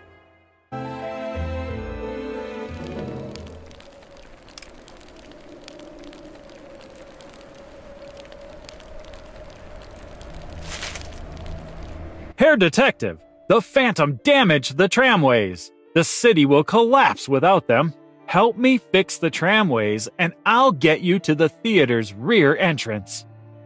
Herr Detective, the Phantom damaged the tramways. The city will collapse without them. Help me fix the tramways, and I'll get you to the theater's rear entrance.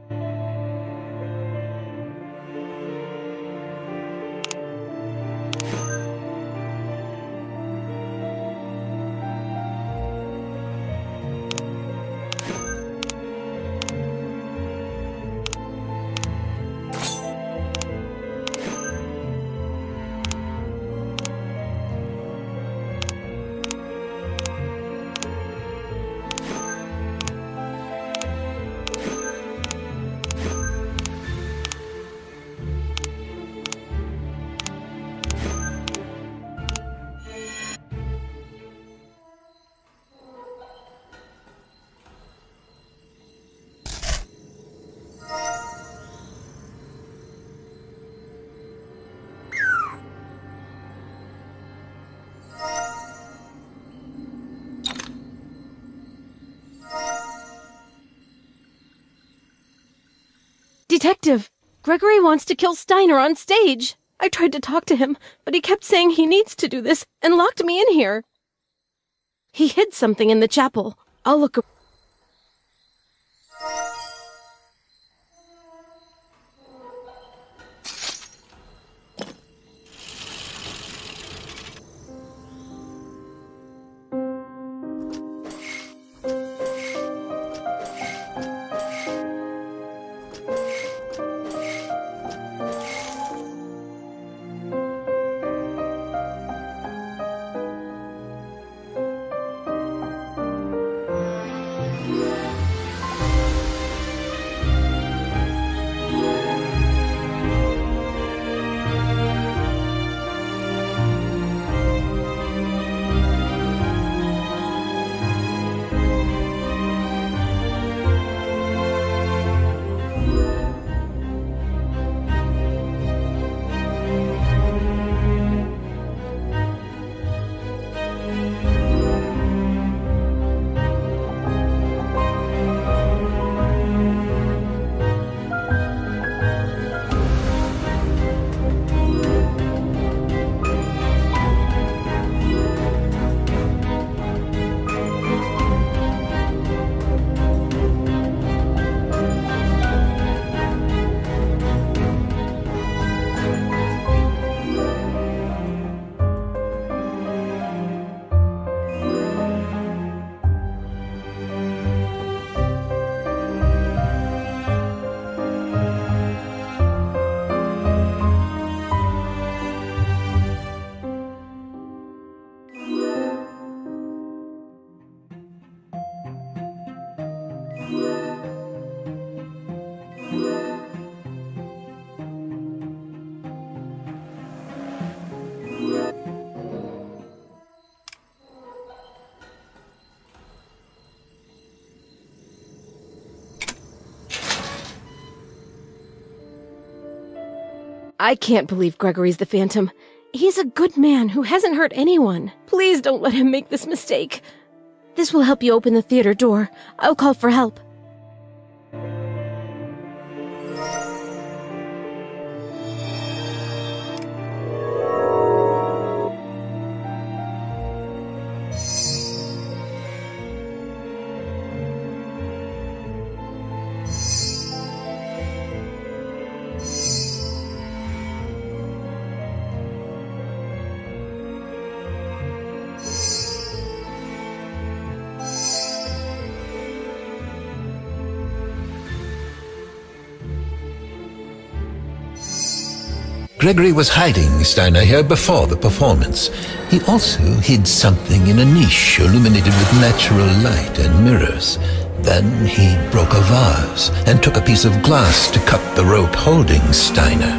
Detective, Gregory wants to kill Steiner on stage. I tried to talk to him, but he kept saying he needs to do this and locked me in here. He hid something in the chapel. I'll look. I can't believe Gregory's the Phantom. He's a good man who hasn't hurt anyone. Please don't let him make this mistake. This will help you open the theater door. I'll call for help. Gregory was hiding Steiner here before the performance. He also hid something in a niche illuminated with natural light and mirrors. Then he broke a vase and took a piece of glass to cut the rope holding Steiner.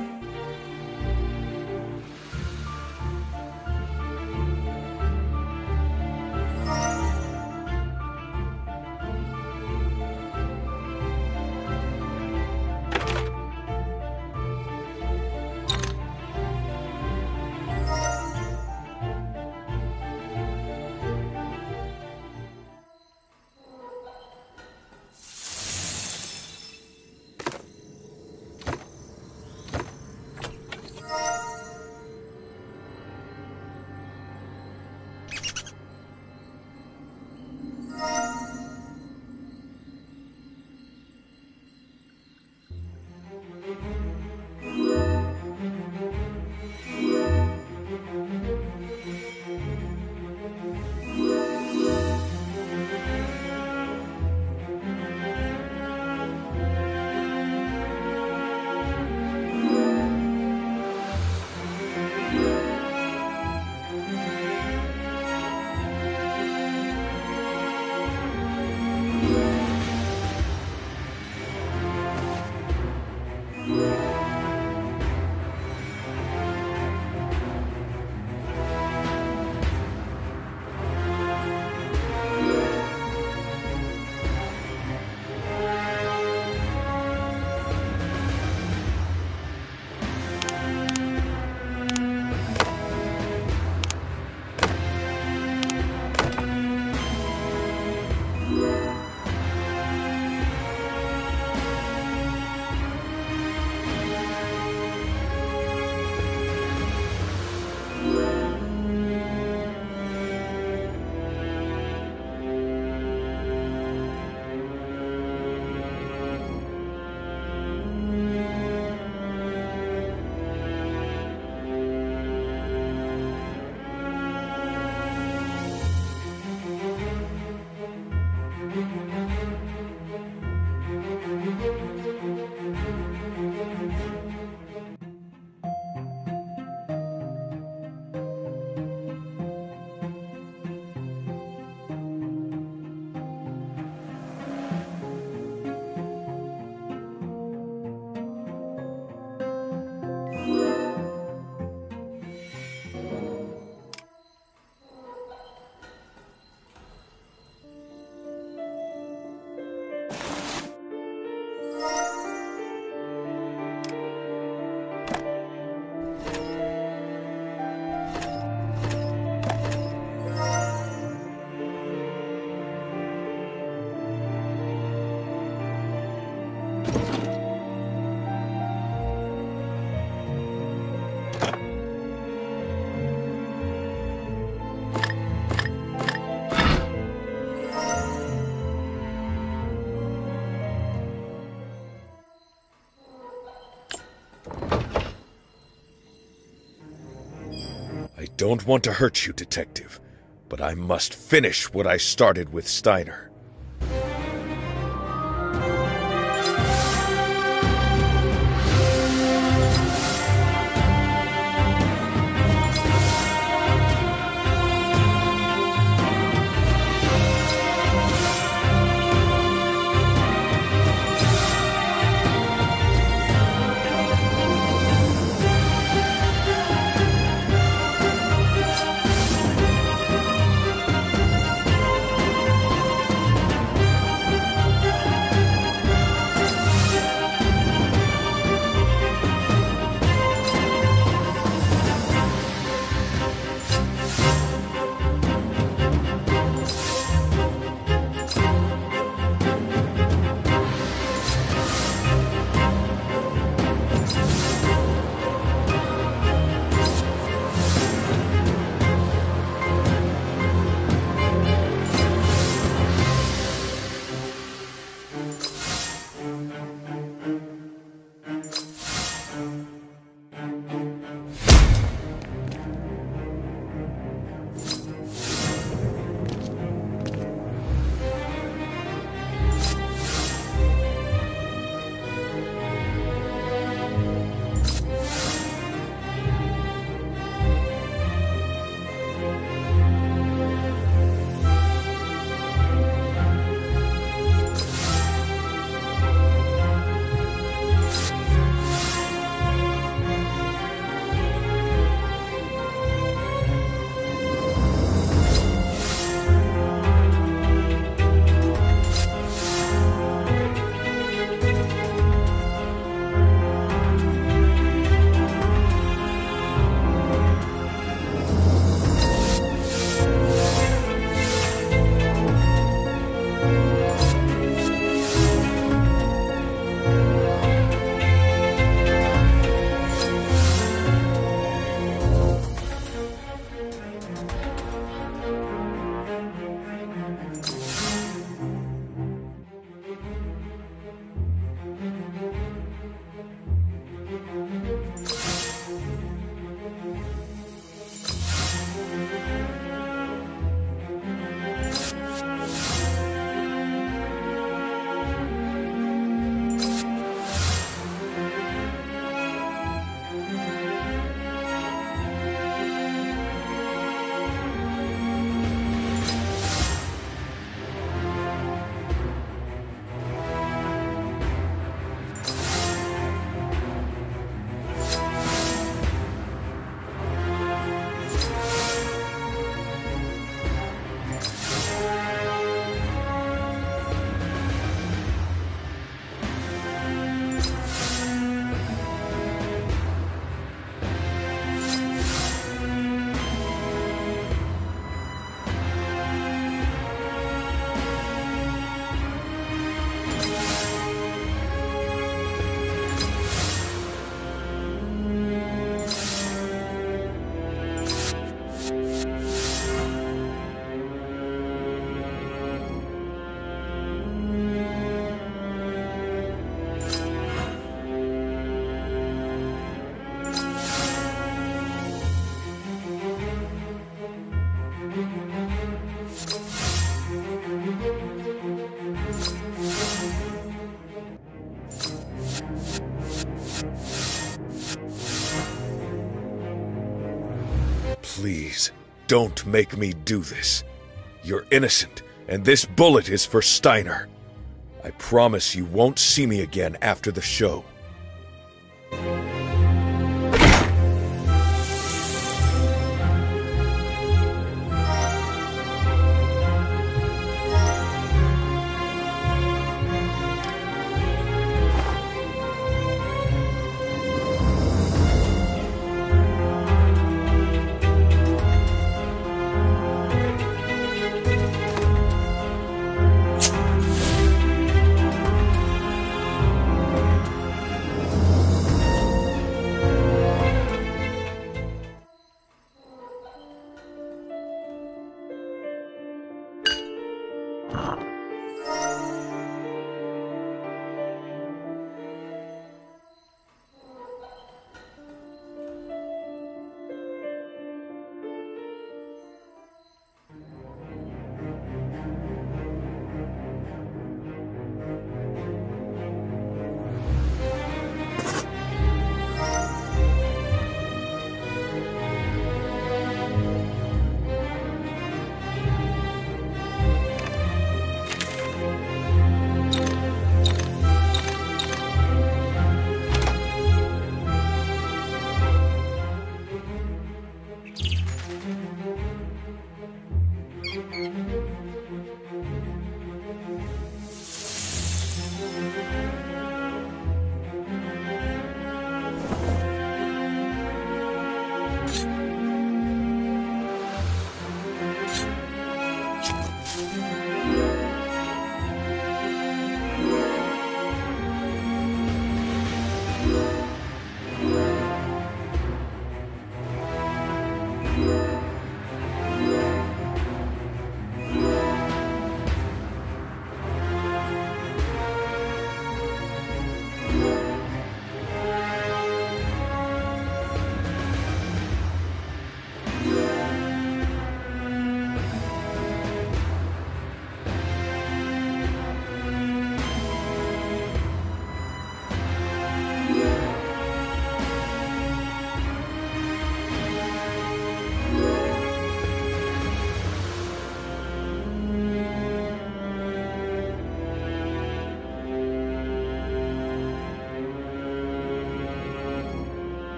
I don't want to hurt you, Detective, but I must finish what I started with Steiner. Please, don't make me do this. You're innocent, and this bullet is for Steiner. I promise you won't see me again after the show.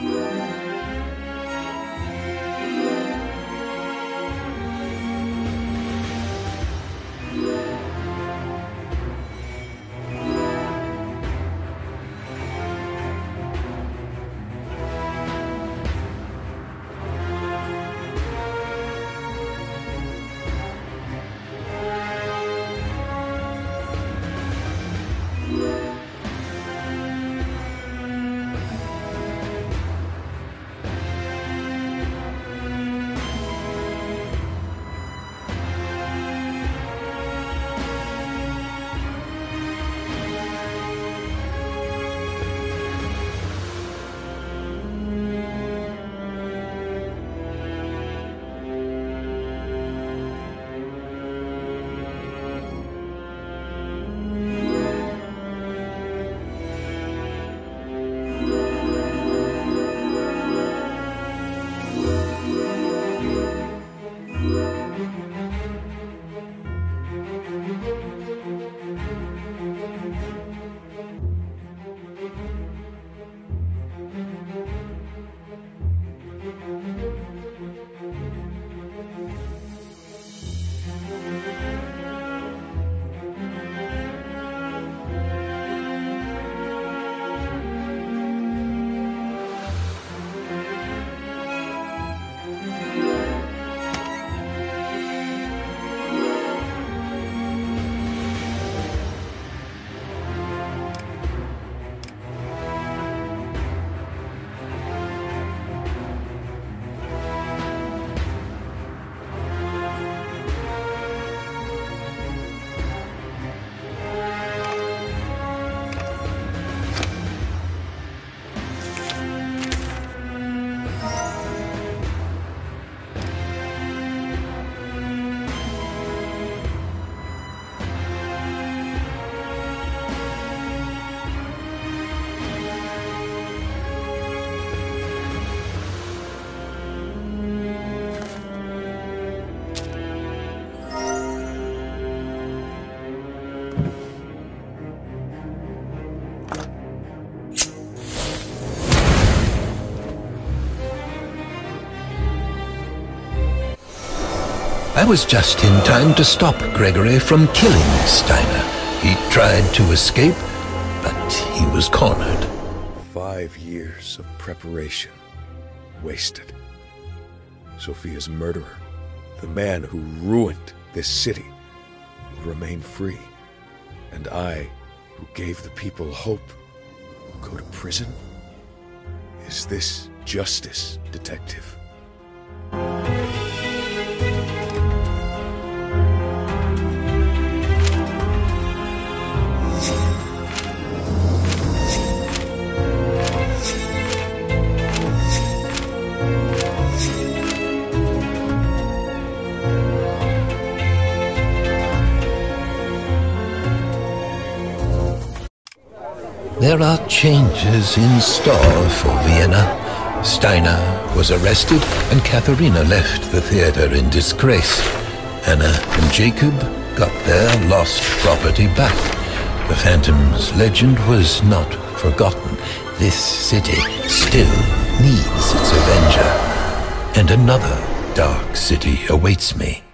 I was just in time to stop Gregory from killing Steiner. He tried to escape, but he was cornered. 5 years of preparation wasted. Sophia's murderer, the man who ruined this city, will remain free. And I, who gave the people hope, will go to prison? Is this justice, Detective? There are changes in store for Vienna. Steiner was arrested and Katharina left the theater in disgrace. Anna and Jacob got their lost property back. The Phantom's legend was not forgotten. This city still needs its avenger. And another dark city awaits me.